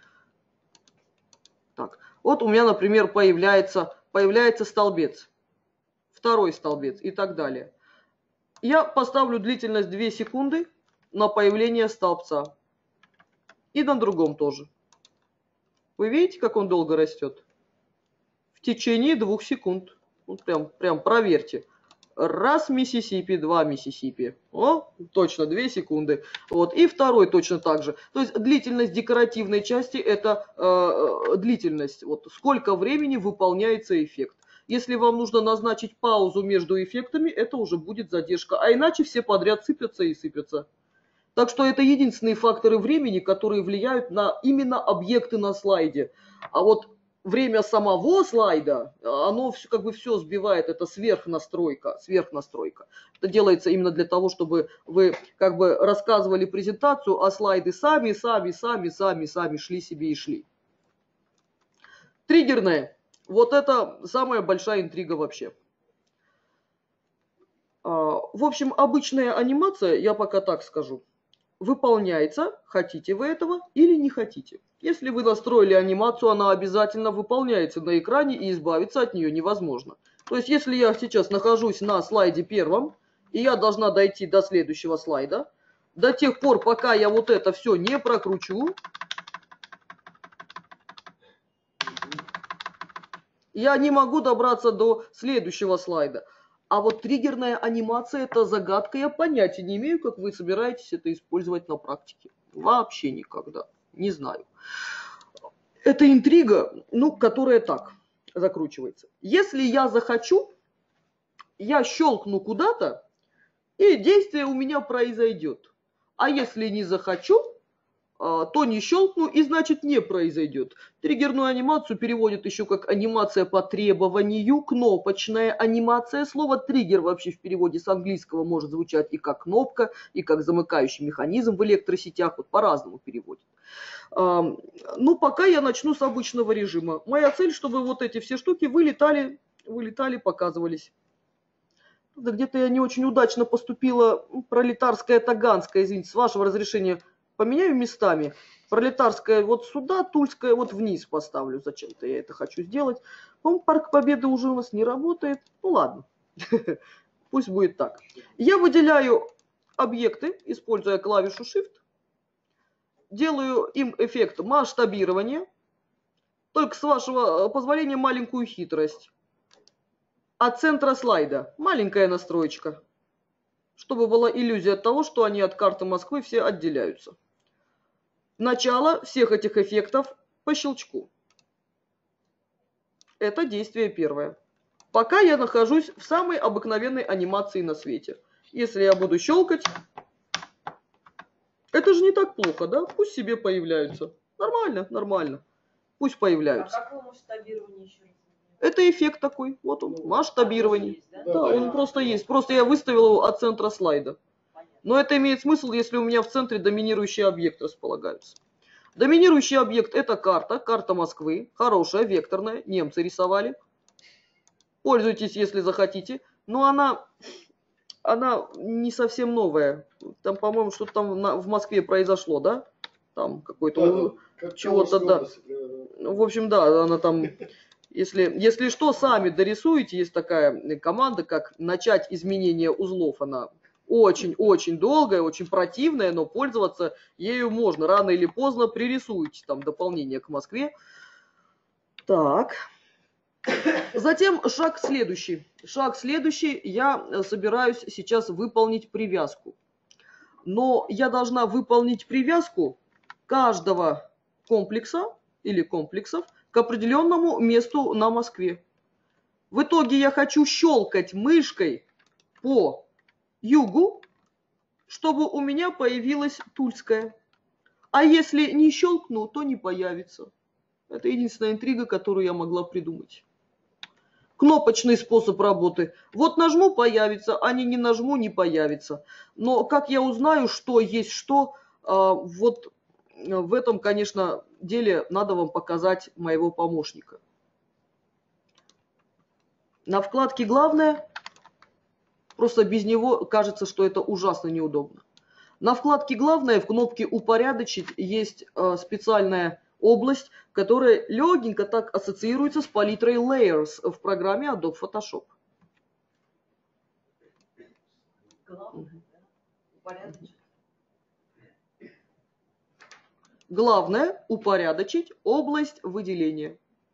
Так, вот у меня, например, появляется столбец, второй столбец и так далее. Я поставлю длительность 2 секунды на появление столбца. И на другом тоже. Вы видите, как он долго растет? В течение 2 секунд. Вот прям проверьте. Раз Миссисипи, 2 Миссисипи. О, точно, 2 секунды. Вот. И второй точно так же. То есть длительность декоративной части – это длительность. Вот сколько времени выполняется эффект. Если вам нужно назначить паузу между эффектами, это уже будет задержка. А иначе все подряд сыпятся и сыпятся. Так что это единственные факторы времени, которые влияют на именно объекты на слайде. А вот время самого слайда, оно как бы все сбивает, это сверхнастройка. Это делается именно для того, чтобы вы как бы рассказывали презентацию, а слайды сами шли себе и шли. Триггерная. Вот это самая большая интрига вообще. В общем, обычная анимация, я пока так скажу, выполняется, хотите вы этого или не хотите. Если вы настроили анимацию, она обязательно выполняется на экране, и избавиться от нее невозможно. То есть, если я сейчас нахожусь на слайде первом, и я должна дойти до следующего слайда, до тех пор, пока я вот это все не прокручу, Я не могу добраться до следующего слайда. А вот триггерная анимация – это загадка. Я понятия не имею, как вы собираетесь это использовать на практике. Вообще никогда. Не знаю. Это интрига, ну, которая так закручивается. Если я захочу, я щелкну куда-то, и действие у меня произойдет. А если не захочу, то не щелкну, и значит не произойдет. Триггерную анимацию переводят еще как анимация по требованию, кнопочная анимация. Слово триггер вообще в переводе с английского может звучать и как кнопка, и как замыкающий механизм в электросетях, вот по-разному переводят. Ну, пока я начну с обычного режима. Моя цель, чтобы вот эти все штуки вылетали, показывались. Да где-то я не очень удачно поступила, пролетарская, таганская, извините, с вашего разрешения поменяю местами. Пролетарская вот сюда, тульская вот вниз поставлю. Зачем-то я это хочу сделать. По-моему, Парк Победы уже у нас не работает. Ну ладно, пусть будет так. Я выделяю объекты, используя клавишу Shift. Делаю им эффект масштабирования. Только с вашего позволения маленькую хитрость. От центра слайда маленькая настроечка, чтобы была иллюзия того, что они от карты Москвы все отделяются. Начало всех этих эффектов по щелчку. Это действие первое. Пока я нахожусь в самой обыкновенной анимации на свете. Если я буду щелкать, это же не так плохо, да? Пусть себе появляются. Нормально, нормально. Пусть появляются. А какое масштабирование еще раз? Это эффект такой. Вот он, масштабирование. Есть, да? Да, он просто есть. Просто я выставил его от центра слайда. Но это имеет смысл, если у меня в центре доминирующий объект располагается. Доминирующий объект – это карта Москвы. Хорошая, векторная, немцы рисовали. Пользуйтесь, если захотите. Но она не совсем новая. Там, по-моему, что-то там в Москве произошло, да? Там какой-то чего-то, да. В общем, да, она там... Если что, сами дорисуете. Есть такая команда, как начать изменение узлов. Она очень-очень долгая, очень противная, но пользоваться ею можно. Рано или поздно пририсуете там дополнение к Москве. Так. Затем шаг следующий. Шаг следующий. Я собираюсь сейчас выполнить привязку. Но я должна выполнить привязку каждого комплекса или комплексов к определенному месту на Москве. В итоге я хочу щелкать мышкой по югу, чтобы у меня появилась Тульская. А если не щелкну, то не появится. Это единственная интрига, которую я могла придумать. Кнопочный способ работы. Вот нажму – появится, а не нажму – не появится. Но как я узнаю, что есть что, вот в этом, конечно, деле надо вам показать моего помощника. На вкладке «Главное», просто без него кажется, что это ужасно неудобно. На вкладке «Главное» в кнопке «Упорядочить» есть специальная область, которая легенько так ассоциируется с палитрой Layers в программе Adobe Photoshop. Главное, да? Упорядочить. Главное – упорядочить область выделения.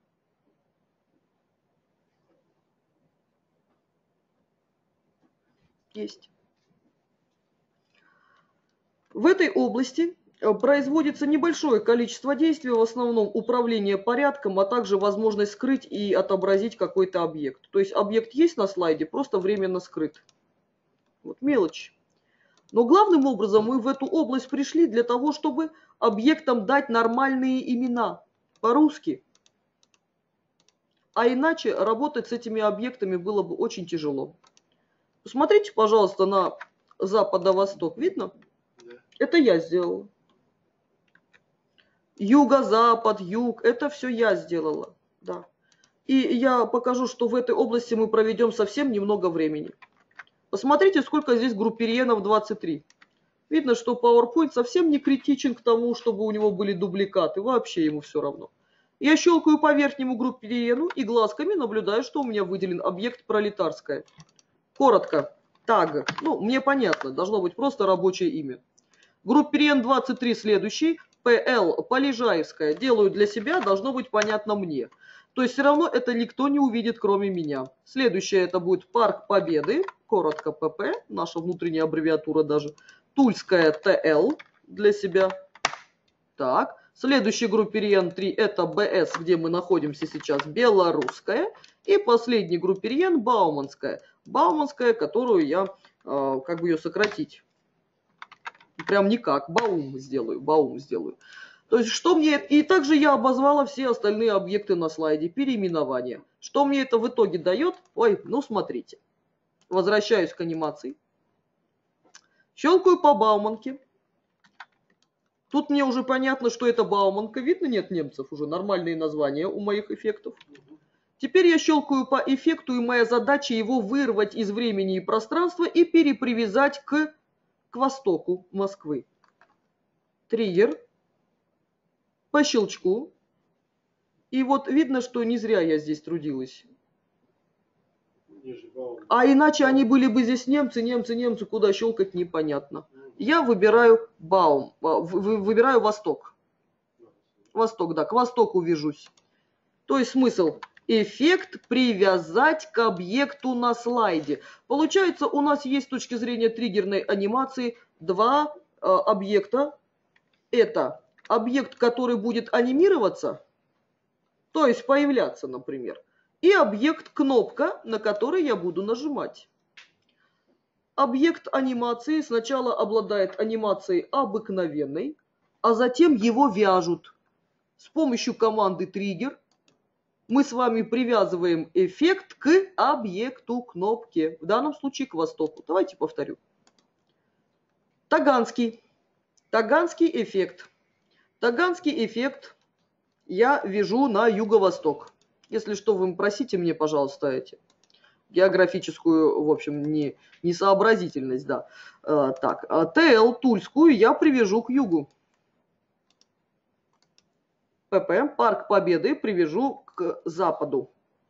Есть. В этой области производится небольшое количество действий, в основном управление порядком, а также возможность скрыть и отобразить какой-то объект. То есть объект есть на слайде, просто временно скрыт. Вот мелочь. Но главным образом мы в эту область пришли для того, чтобы объектам дать нормальные имена по-русски. А иначе работать с этими объектами было бы очень тяжело. Посмотрите, пожалуйста, на запад-восток. Видно? Это я сделала. Юго-запад, юг. Это все я сделала. Да. И я покажу, что в этой области мы проведем совсем немного времени. Посмотрите, сколько здесь группириенов 23. Видно, что PowerPoint совсем не критичен к тому, чтобы у него были дубликаты. Вообще ему все равно. Я щелкаю по верхнему группириену и глазками наблюдаю, что у меня выделен объект пролетарская. Коротко. Таг. Ну, мне понятно. Должно быть просто рабочее имя. Группириен 23 следующий. ПЛ. Полежаевская. Делаю для себя. Должно быть понятно мне. То есть все равно это никто не увидит, кроме меня. Следующее это будет Парк Победы, коротко ПП, наша внутренняя аббревиатура даже. Тульская ТЛ для себя. Так, следующий группириен 3 это БС, где мы находимся сейчас, белорусская. И последний группириен Бауманская. Бауманская, которую я, как бы ее сократить? Прям никак, Баум сделаю. То есть что мне... И также я обозвала все остальные объекты на слайде, переименования. Что мне это в итоге дает? Ой, ну смотрите. Возвращаюсь к анимации. Щелкаю по Бауманке. Тут мне уже понятно, что это Бауманка. Видно, нет немцев, уже нормальные названия у моих эффектов. Теперь я щелкаю по эффекту, и моя задача его вырвать из времени и пространства и перепривязать к востоку Москвы. Триггер. По щелчку. И вот видно, что не зря я здесь трудилась. А иначе они были бы здесь немцы, куда щелкать непонятно. Я выбираю выбираю Восток. Восток, да, к Востоку вяжусь. То есть смысл: эффект привязать к объекту на слайде. Получается, у нас есть с точки зрения триггерной анимации два объекта. Это объект, который будет анимироваться, то есть появляться, например, и объект кнопка, на который я буду нажимать. Объект анимации сначала обладает анимацией обыкновенной, а затем его вяжут. С помощью команды триггер мы с вами привязываем эффект к объекту кнопки, в данном случае к востоку. Давайте повторю. Таганский эффект. Таганский эффект я вяжу на юго-восток. Если что, вы просите мне, пожалуйста, географическую, в общем, несообразительность, да. Так, ТЛ, Тульскую, я привяжу к югу. ПП, Парк Победы, привяжу к западу.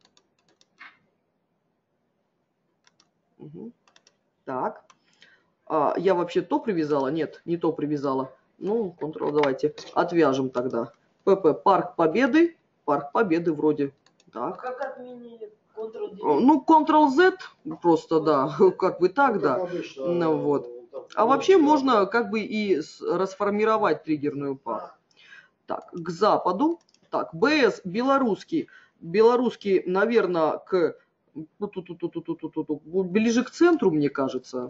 Угу. Так. Я вообще то привязала? Нет, не то привязала. Ну, Ctrl давайте отвяжем тогда. ПП, Парк Победы вроде. Так. А как отменить Ctrl-D? Ну, Ctrl-Z просто, да, как бы так, да. Обычно, Ну, вот. А вообще можно как бы и расформировать триггерную пару. Так, к западу. Так, БС, белорусский. Белорусский, наверное, ближе к центру, мне кажется.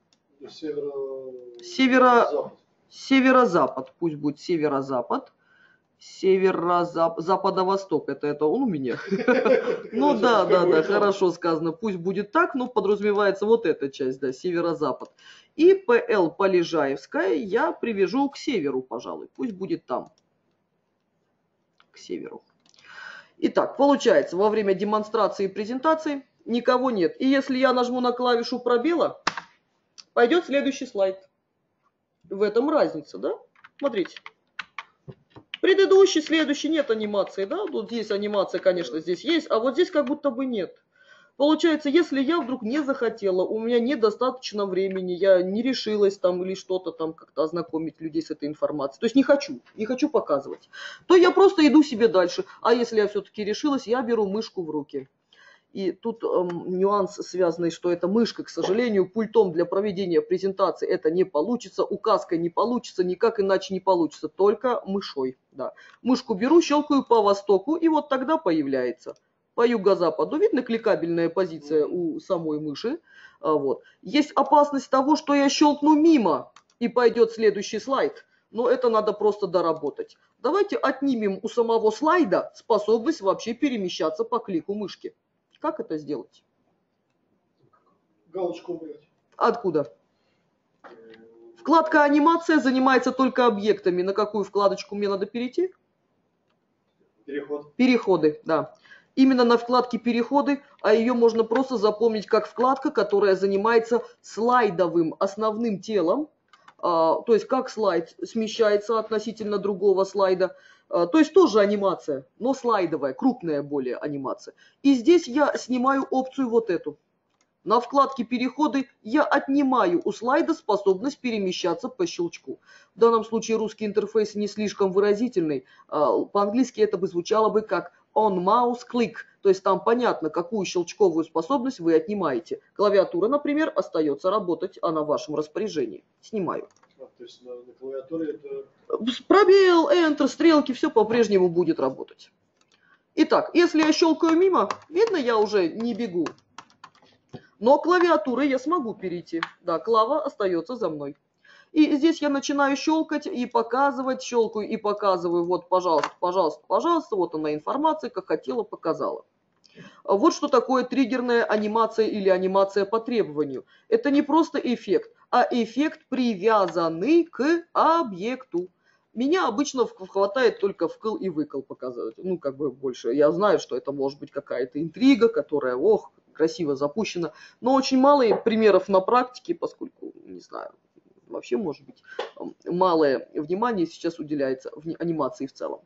Северо-запад. Пусть будет северо-запад. Западо-восток. Это он у меня? Ну да, хорошо сказано. Пусть будет так, но подразумевается вот эта часть, да, северо-запад. И ПЛ Полежаевская я привяжу к северу, пожалуй. Пусть будет там. К северу. Итак, получается, во время демонстрации и презентации никого нет. И если я нажму на клавишу пробела, пойдет следующий слайд. В этом разница, да? Смотрите. Предыдущий, следующий, нет анимации, да? Тут есть анимация, конечно, здесь есть, а вот здесь как будто бы нет. Получается, если я вдруг не захотела, у меня недостаточно времени, я не решилась там или что-то там как-то ознакомить людей с этой информацией, то есть не хочу показывать, то я просто иду себе дальше. А если я все-таки решилась, я беру мышку в руки. И тут нюанс связанный, что это мышка, к сожалению, пультом для проведения презентации это не получится, указкой не получится, никак иначе не получится, только мышой. Да. Мышку беру, щелкаю по востоку, и вот тогда появляется. По юго-западу видно кликабельная позиция у самой мыши. Вот. Есть опасность того, что я щелкну мимо, и пойдет следующий слайд. Но это надо просто доработать. Давайте отнимем у самого слайда способность вообще перемещаться по клику мышки. Как это сделать? Галочку убрать. Откуда? Вкладка «Анимация» занимается только объектами. На какую вкладочку мне надо перейти? Переход. Переходы, да. Именно на вкладке «Переходы», а ее можно просто запомнить как вкладка, которая занимается слайдовым основным телом. То есть как слайд смещается относительно другого слайда. То есть тоже анимация, но слайдовая, крупная более анимация. И здесь я снимаю опцию вот эту. На вкладке «Переходы» я отнимаю у слайда способность перемещаться по щелчку. В данном случае русский интерфейс не слишком выразительный. По-английски это бы звучало бы как on mouse click. То есть там понятно, какую щелчковую способность вы отнимаете. Клавиатура, например, остается работать, она в вашем распоряжении. Снимаю. То есть на клавиатуре это... Пробел, Enter, стрелки, все по-прежнему будет работать. Итак, если я щелкаю мимо, видно, я уже не бегу. Но клавиатурой я смогу перейти. Да, клава остается за мной. И здесь я начинаю щелкать и показывать, щелкаю и показываю. Вот, пожалуйста, пожалуйста, пожалуйста. Вот она информация, как хотела, показала. Вот что такое триггерная анимация или анимация по требованию. Это не просто эффект, а эффект, привязанный к объекту. Меня обычно хватает только вкл и выкл показывать. Ну, как бы больше. Я знаю, что это может быть какая-то интрига, которая, красиво запущена. Но очень мало примеров на практике, поскольку, не знаю, вообще, может быть, малое внимание сейчас уделяется анимации в целом.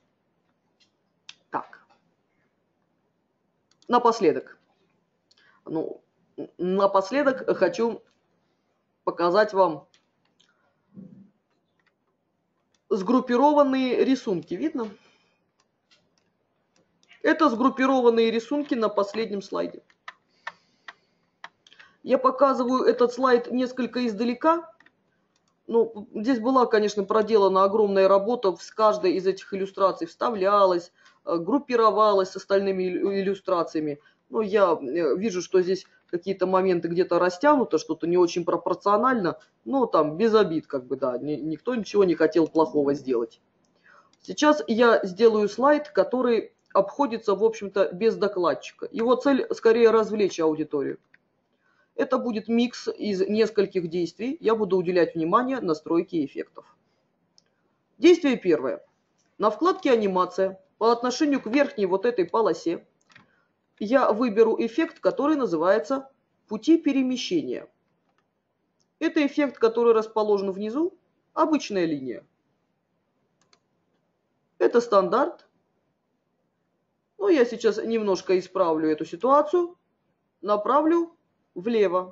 Так. Напоследок. Напоследок хочу показать вам сгруппированные рисунки. Видно? Это сгруппированные рисунки на последнем слайде. Я показываю этот слайд несколько издалека. Ну, здесь была, конечно, проделана огромная работа. С каждой из этих иллюстраций вставлялась, группировалась с остальными иллюстрациями. Но я вижу, что здесь какие-то моменты где-то растянуто, что-то не очень пропорционально. Но там без обид, как бы, да, никто ничего не хотел плохого сделать. Сейчас я сделаю слайд, который обходится, в общем-то, без докладчика. Его цель скорее развлечь аудиторию. Это будет микс из нескольких действий. Я буду уделять внимание настройке эффектов. Действие первое. На вкладке «Анимация» по отношению к верхней вот этой полосе я выберу эффект, который называется «Пути перемещения». Это эффект, который расположен внизу, обычная линия. Это стандарт. Но я сейчас немножко исправлю эту ситуацию. Направлю влево.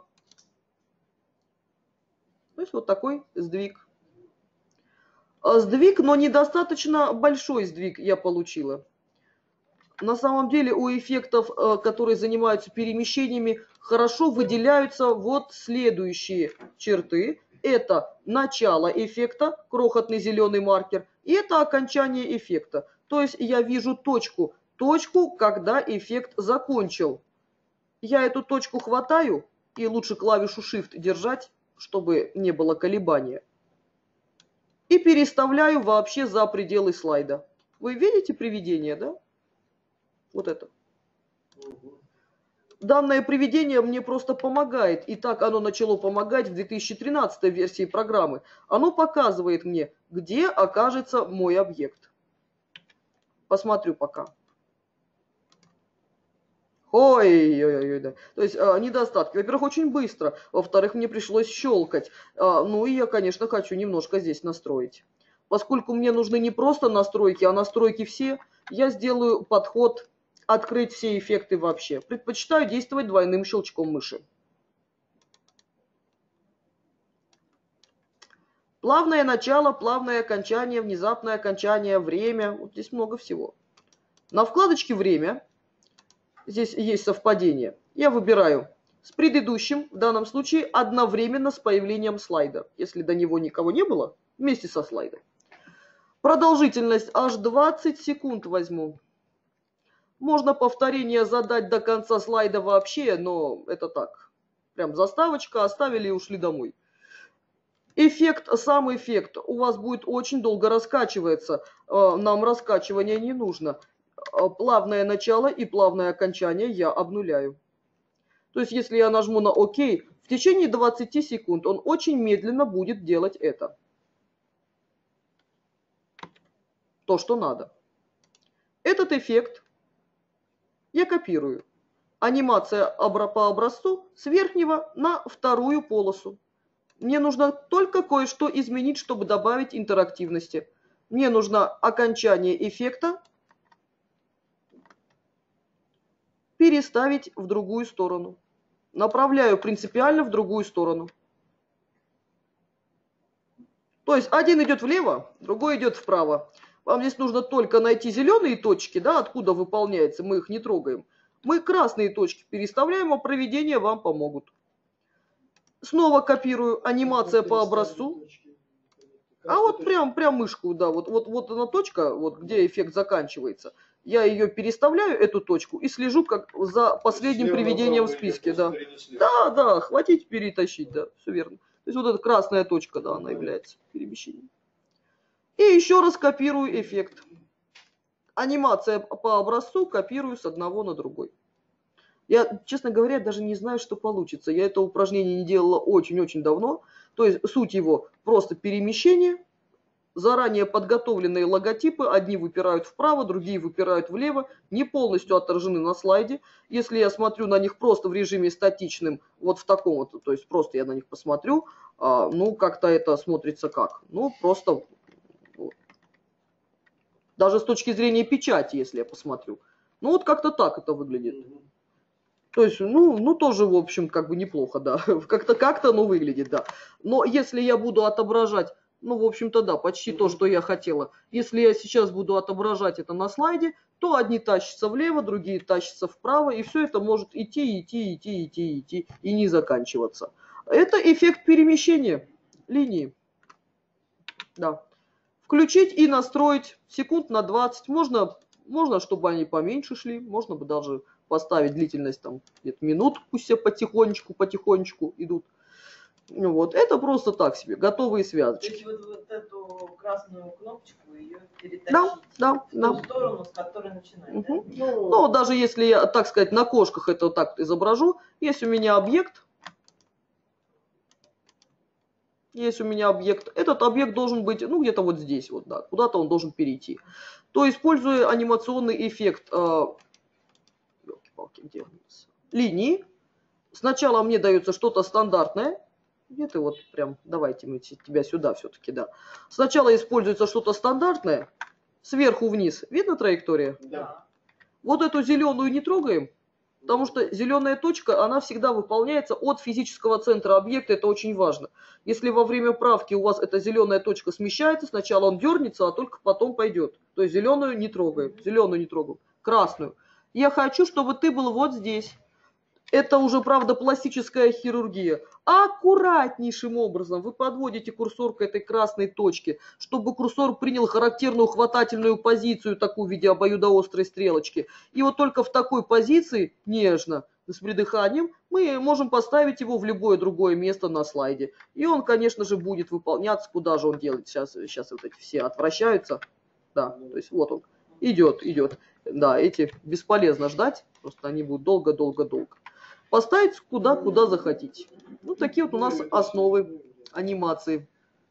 То есть вот такой сдвиг. Сдвиг, но недостаточно большой сдвиг я получила. На самом деле у эффектов, которые занимаются перемещениями, хорошо выделяются вот следующие черты. Это начало эффекта, крохотный зеленый маркер, и это окончание эффекта. То есть я вижу точку, когда эффект закончил. Я эту точку хватаю, и лучше клавишу Shift держать, чтобы не было колебания. И переставляю вообще за пределы слайда. Вы видите приведение, да? Вот это. Данное приведение мне просто помогает. И так оно начало помогать в 2013 версии программы. Оно показывает мне, где окажется мой объект. Посмотрю пока. Ой-ой-ой, да. То есть недостатки. Во-первых, очень быстро. Во-вторых, мне пришлось щелкать. Ну и я, конечно, хочу немножко здесь настроить. Поскольку мне нужны не просто настройки, а настройки все, я сделаю подход открыть все эффекты вообще. Предпочитаю действовать двойным щелчком мыши. Плавное начало, плавное окончание, внезапное окончание, время. Вот здесь много всего. На вкладочке «Время» здесь есть совпадение. Я выбираю с предыдущим, в данном случае, одновременно с появлением слайда. Если до него никого не было, вместе со слайдом. Продолжительность аж 20 секунд возьму. Можно повторение задать до конца слайда вообще, но это так. Прям заставочка, оставили и ушли домой. Эффект, сам эффект у вас будет очень долго раскачиваться. Нам раскачивание не нужно. Плавное начало и плавное окончание я обнуляю. То есть, если я нажму на ОК, в течение 20 секунд он очень медленно будет делать это. То, что надо. Этот эффект я копирую. Анимация по образцу с верхнего на вторую полосу. Мне нужно только кое-что изменить, чтобы добавить интерактивности. Мне нужно окончание эффекта переставить в другую сторону. Направляю принципиально в другую сторону. То есть один идет влево, другой идет вправо. Вам здесь нужно только найти зеленые точки, да, откуда выполняется, мы их не трогаем. Мы красные точки переставляем, а проведения вам помогут. Снова копирую, анимация по образцу. А вот прям мышку, да, вот она точка, вот где эффект заканчивается. Я ее переставляю, эту точку, и слежу как за последним приведением в списке, да. Да, хватить, перетащить, да, все верно. То есть вот эта красная точка, да, она является перемещением. И еще раз копирую эффект. Анимация по образцу копирую с одного на другой. Я, честно говоря, даже не знаю, что получится. Я это упражнение не делала очень-очень давно. То есть суть его просто перемещение. Заранее подготовленные логотипы, одни выпирают вправо, другие выпирают влево, не полностью отражены на слайде. Если я смотрю на них просто в режиме статичным, вот в таком вот, то есть просто я на них посмотрю, ну как-то это смотрится как? Ну просто, вот. Даже с точки зрения печати, если я посмотрю. Ну вот как-то так это выглядит. То есть, ну тоже, в общем, как бы неплохо, да. Как-то, но выглядит, да. Но если я буду отображать, ну, в общем-то, да, почти то, что я хотела. Если я сейчас буду отображать это на слайде, то одни тащатся влево, другие тащатся вправо, и все это может идти и не заканчиваться. Это эффект перемещения линии. Да. Включить и настроить секунд на 20. Можно, чтобы они поменьше шли, можно бы даже поставить длительность там где-то минут, пусть все потихонечку идут. Вот, это просто так себе, готовые связочки. То есть вот эту красную кнопочку ее перетащить в ту сторону, с которой начинать. Угу. Да? Ну, даже если я, так сказать, на кошках это так изображу, есть у меня объект, этот объект должен быть, ну, где-то вот здесь, вот, да, куда-то он должен перейти. То, используя анимационный эффект линии, сначала мне дается что-то стандартное. Где ты вот прям, давайте мы тебя сюда все-таки, да. Сначала используется что-то стандартное, сверху вниз. Видно траектория? Да. Вот эту зеленую не трогаем, потому что зеленая точка, она всегда выполняется от физического центра объекта, это очень важно. Если во время правки у вас эта зеленая точка смещается, сначала он дернется, а только потом пойдет. То есть зеленую не трогаем, красную. Я хочу, чтобы ты был вот здесь. Это уже, правда, пластическая хирургия. Аккуратнейшим образом вы подводите курсор к этой красной точке, чтобы курсор принял характерную хватательную позицию, такую в виде обоюдоострой стрелочки. И вот только в такой позиции, нежно, с придыханием, мы можем поставить его в любое другое место на слайде. И он, конечно же, будет выполняться. Куда же он делает? Сейчас вот эти все отвращаются. Да, то есть вот он. Идет. Да, эти бесполезно ждать. Просто они будут долго. Поставить куда захотите. Ну, такие вот у нас основы анимации.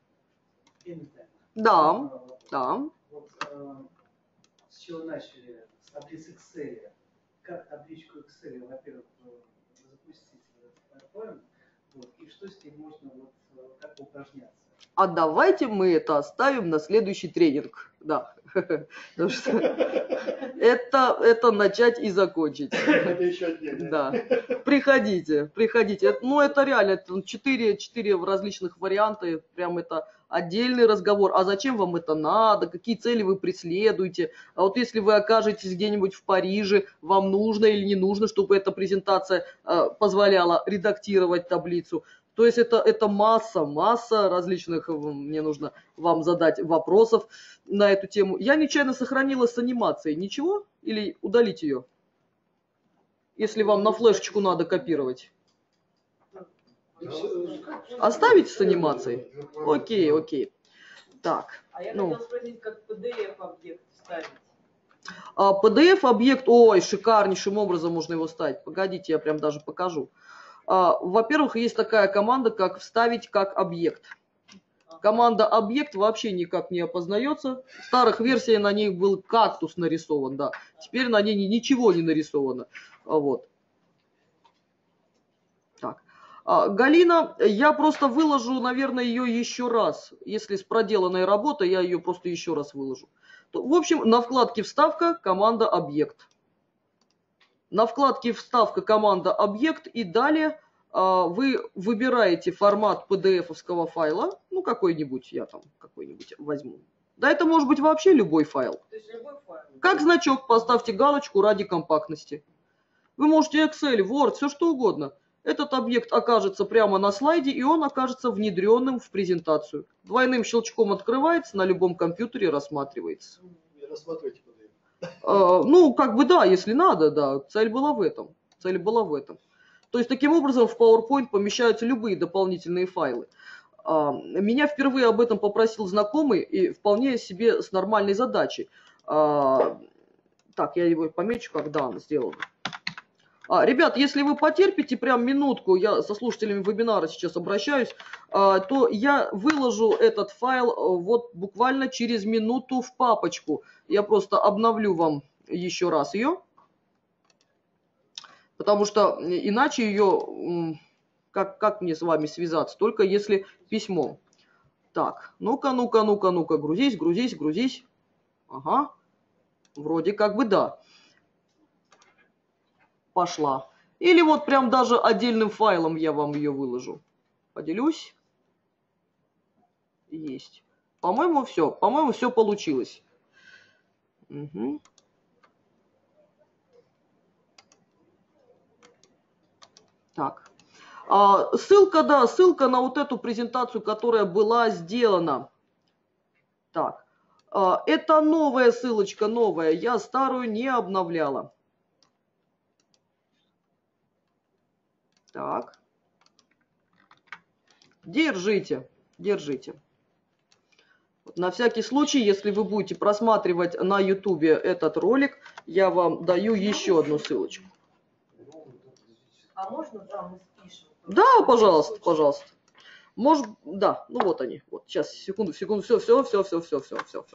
Да. Вот с чего начали? С таблицы Excel. Как табличку Excel, во-первых, запустить в PowerPoint, вот, и что с ней можно вот как упражняться? А давайте мы это оставим на следующий тренинг. Да. Потому что это начать и закончить. Это еще отдельно. Да. Приходите. Ну, это реально, 4 различных варианта, прям это отдельный разговор. А зачем вам это надо? Какие цели вы преследуете? А вот если вы окажетесь где-нибудь в Париже, вам нужно или не нужно, чтобы эта презентация позволяла редактировать таблицу? То есть это масса различных, мне нужно вам задать вопросов на эту тему. Я нечаянно сохранила с анимацией. Ничего? Или удалить ее? Если вам на флешечку надо копировать. Оставить с анимацией? Окей. Так. А я хотела спросить, как PDF-объект ставить. PDF-объект, ой, шикарнейшим образом можно его ставить. Погодите, я прям даже покажу. Во-первых, есть такая команда, как вставить как объект. Команда объект вообще никак не опознается. В старых версиях на ней был кактус нарисован, да. Теперь на ней ничего не нарисовано. Вот. Так. Галина, я просто выложу, наверное, ее еще раз. Если с проделанной работой, я ее просто еще раз выложу. В общем, на вкладке «Вставка» команда «Объект». На вкладке «Вставка» команда «Объект» и далее вы выбираете формат PDF-овского файла, ну какой-нибудь, я там какой-нибудь возьму, Да это может быть вообще любой файл. То есть любой файл. Как значок поставьте галочку ради компактности. Вы можете Excel, Word, все что угодно. Этот объект окажется прямо на слайде, и он окажется внедренным в презентацию. Двойным щелчком открывается, на любом компьютере рассматривается. Не рассматривайте PDF. Ну, как бы да, если надо, да. Цель была в этом. Цель была в этом. То есть таким образом в PowerPoint помещаются любые дополнительные файлы. Меня впервые об этом попросил знакомый, и вполне себе с нормальной задачей. Так, я его помечу, когда он сделан. Ребят, если вы потерпите прям минутку, я со слушателями вебинара сейчас обращаюсь, то я выложу этот файл вот буквально через минуту в папочку. Я просто обновлю вам еще раз ее, потому что иначе ее, как мне с вами связаться, только если письмом. Так, ну-ка, грузись, грузись, грузись. Ага, вроде как бы да. Пошла. Или вот прям даже отдельным файлом я вам ее выложу. Поделюсь. Есть. По-моему, все. По-моему, все получилось. Угу. Так. Ссылка, да, ссылка на вот эту презентацию, которая была сделана. Так. Это новая ссылочка, новая. Я старую не обновляла. Так. Держите, держите. На всякий случай, если вы будете просматривать на YouTube этот ролик, я вам даю еще одну ссылочку. А можно, да, мы спишем? Да, пожалуйста, пожалуйста. Может, да, ну вот они. Вот сейчас, секунду, все.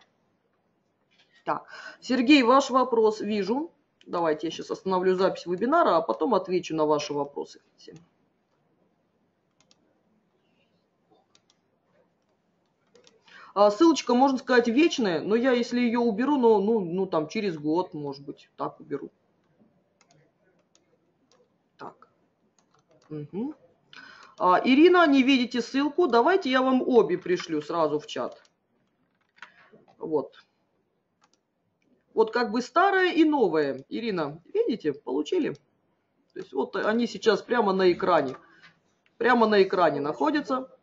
Так, Сергей, ваш вопрос вижу. Давайте я сейчас остановлю запись вебинара, а потом отвечу на ваши вопросы. Ссылочка, можно сказать, вечная, но я, если ее уберу, ну там через год, может быть, так уберу. Так. Угу. Ирина, не видите ссылку? Давайте я вам обе пришлю сразу в чат. Вот. Вот как бы старое и новое. Ирина, видите, получили? То есть вот они сейчас прямо на экране. Прямо на экране находятся.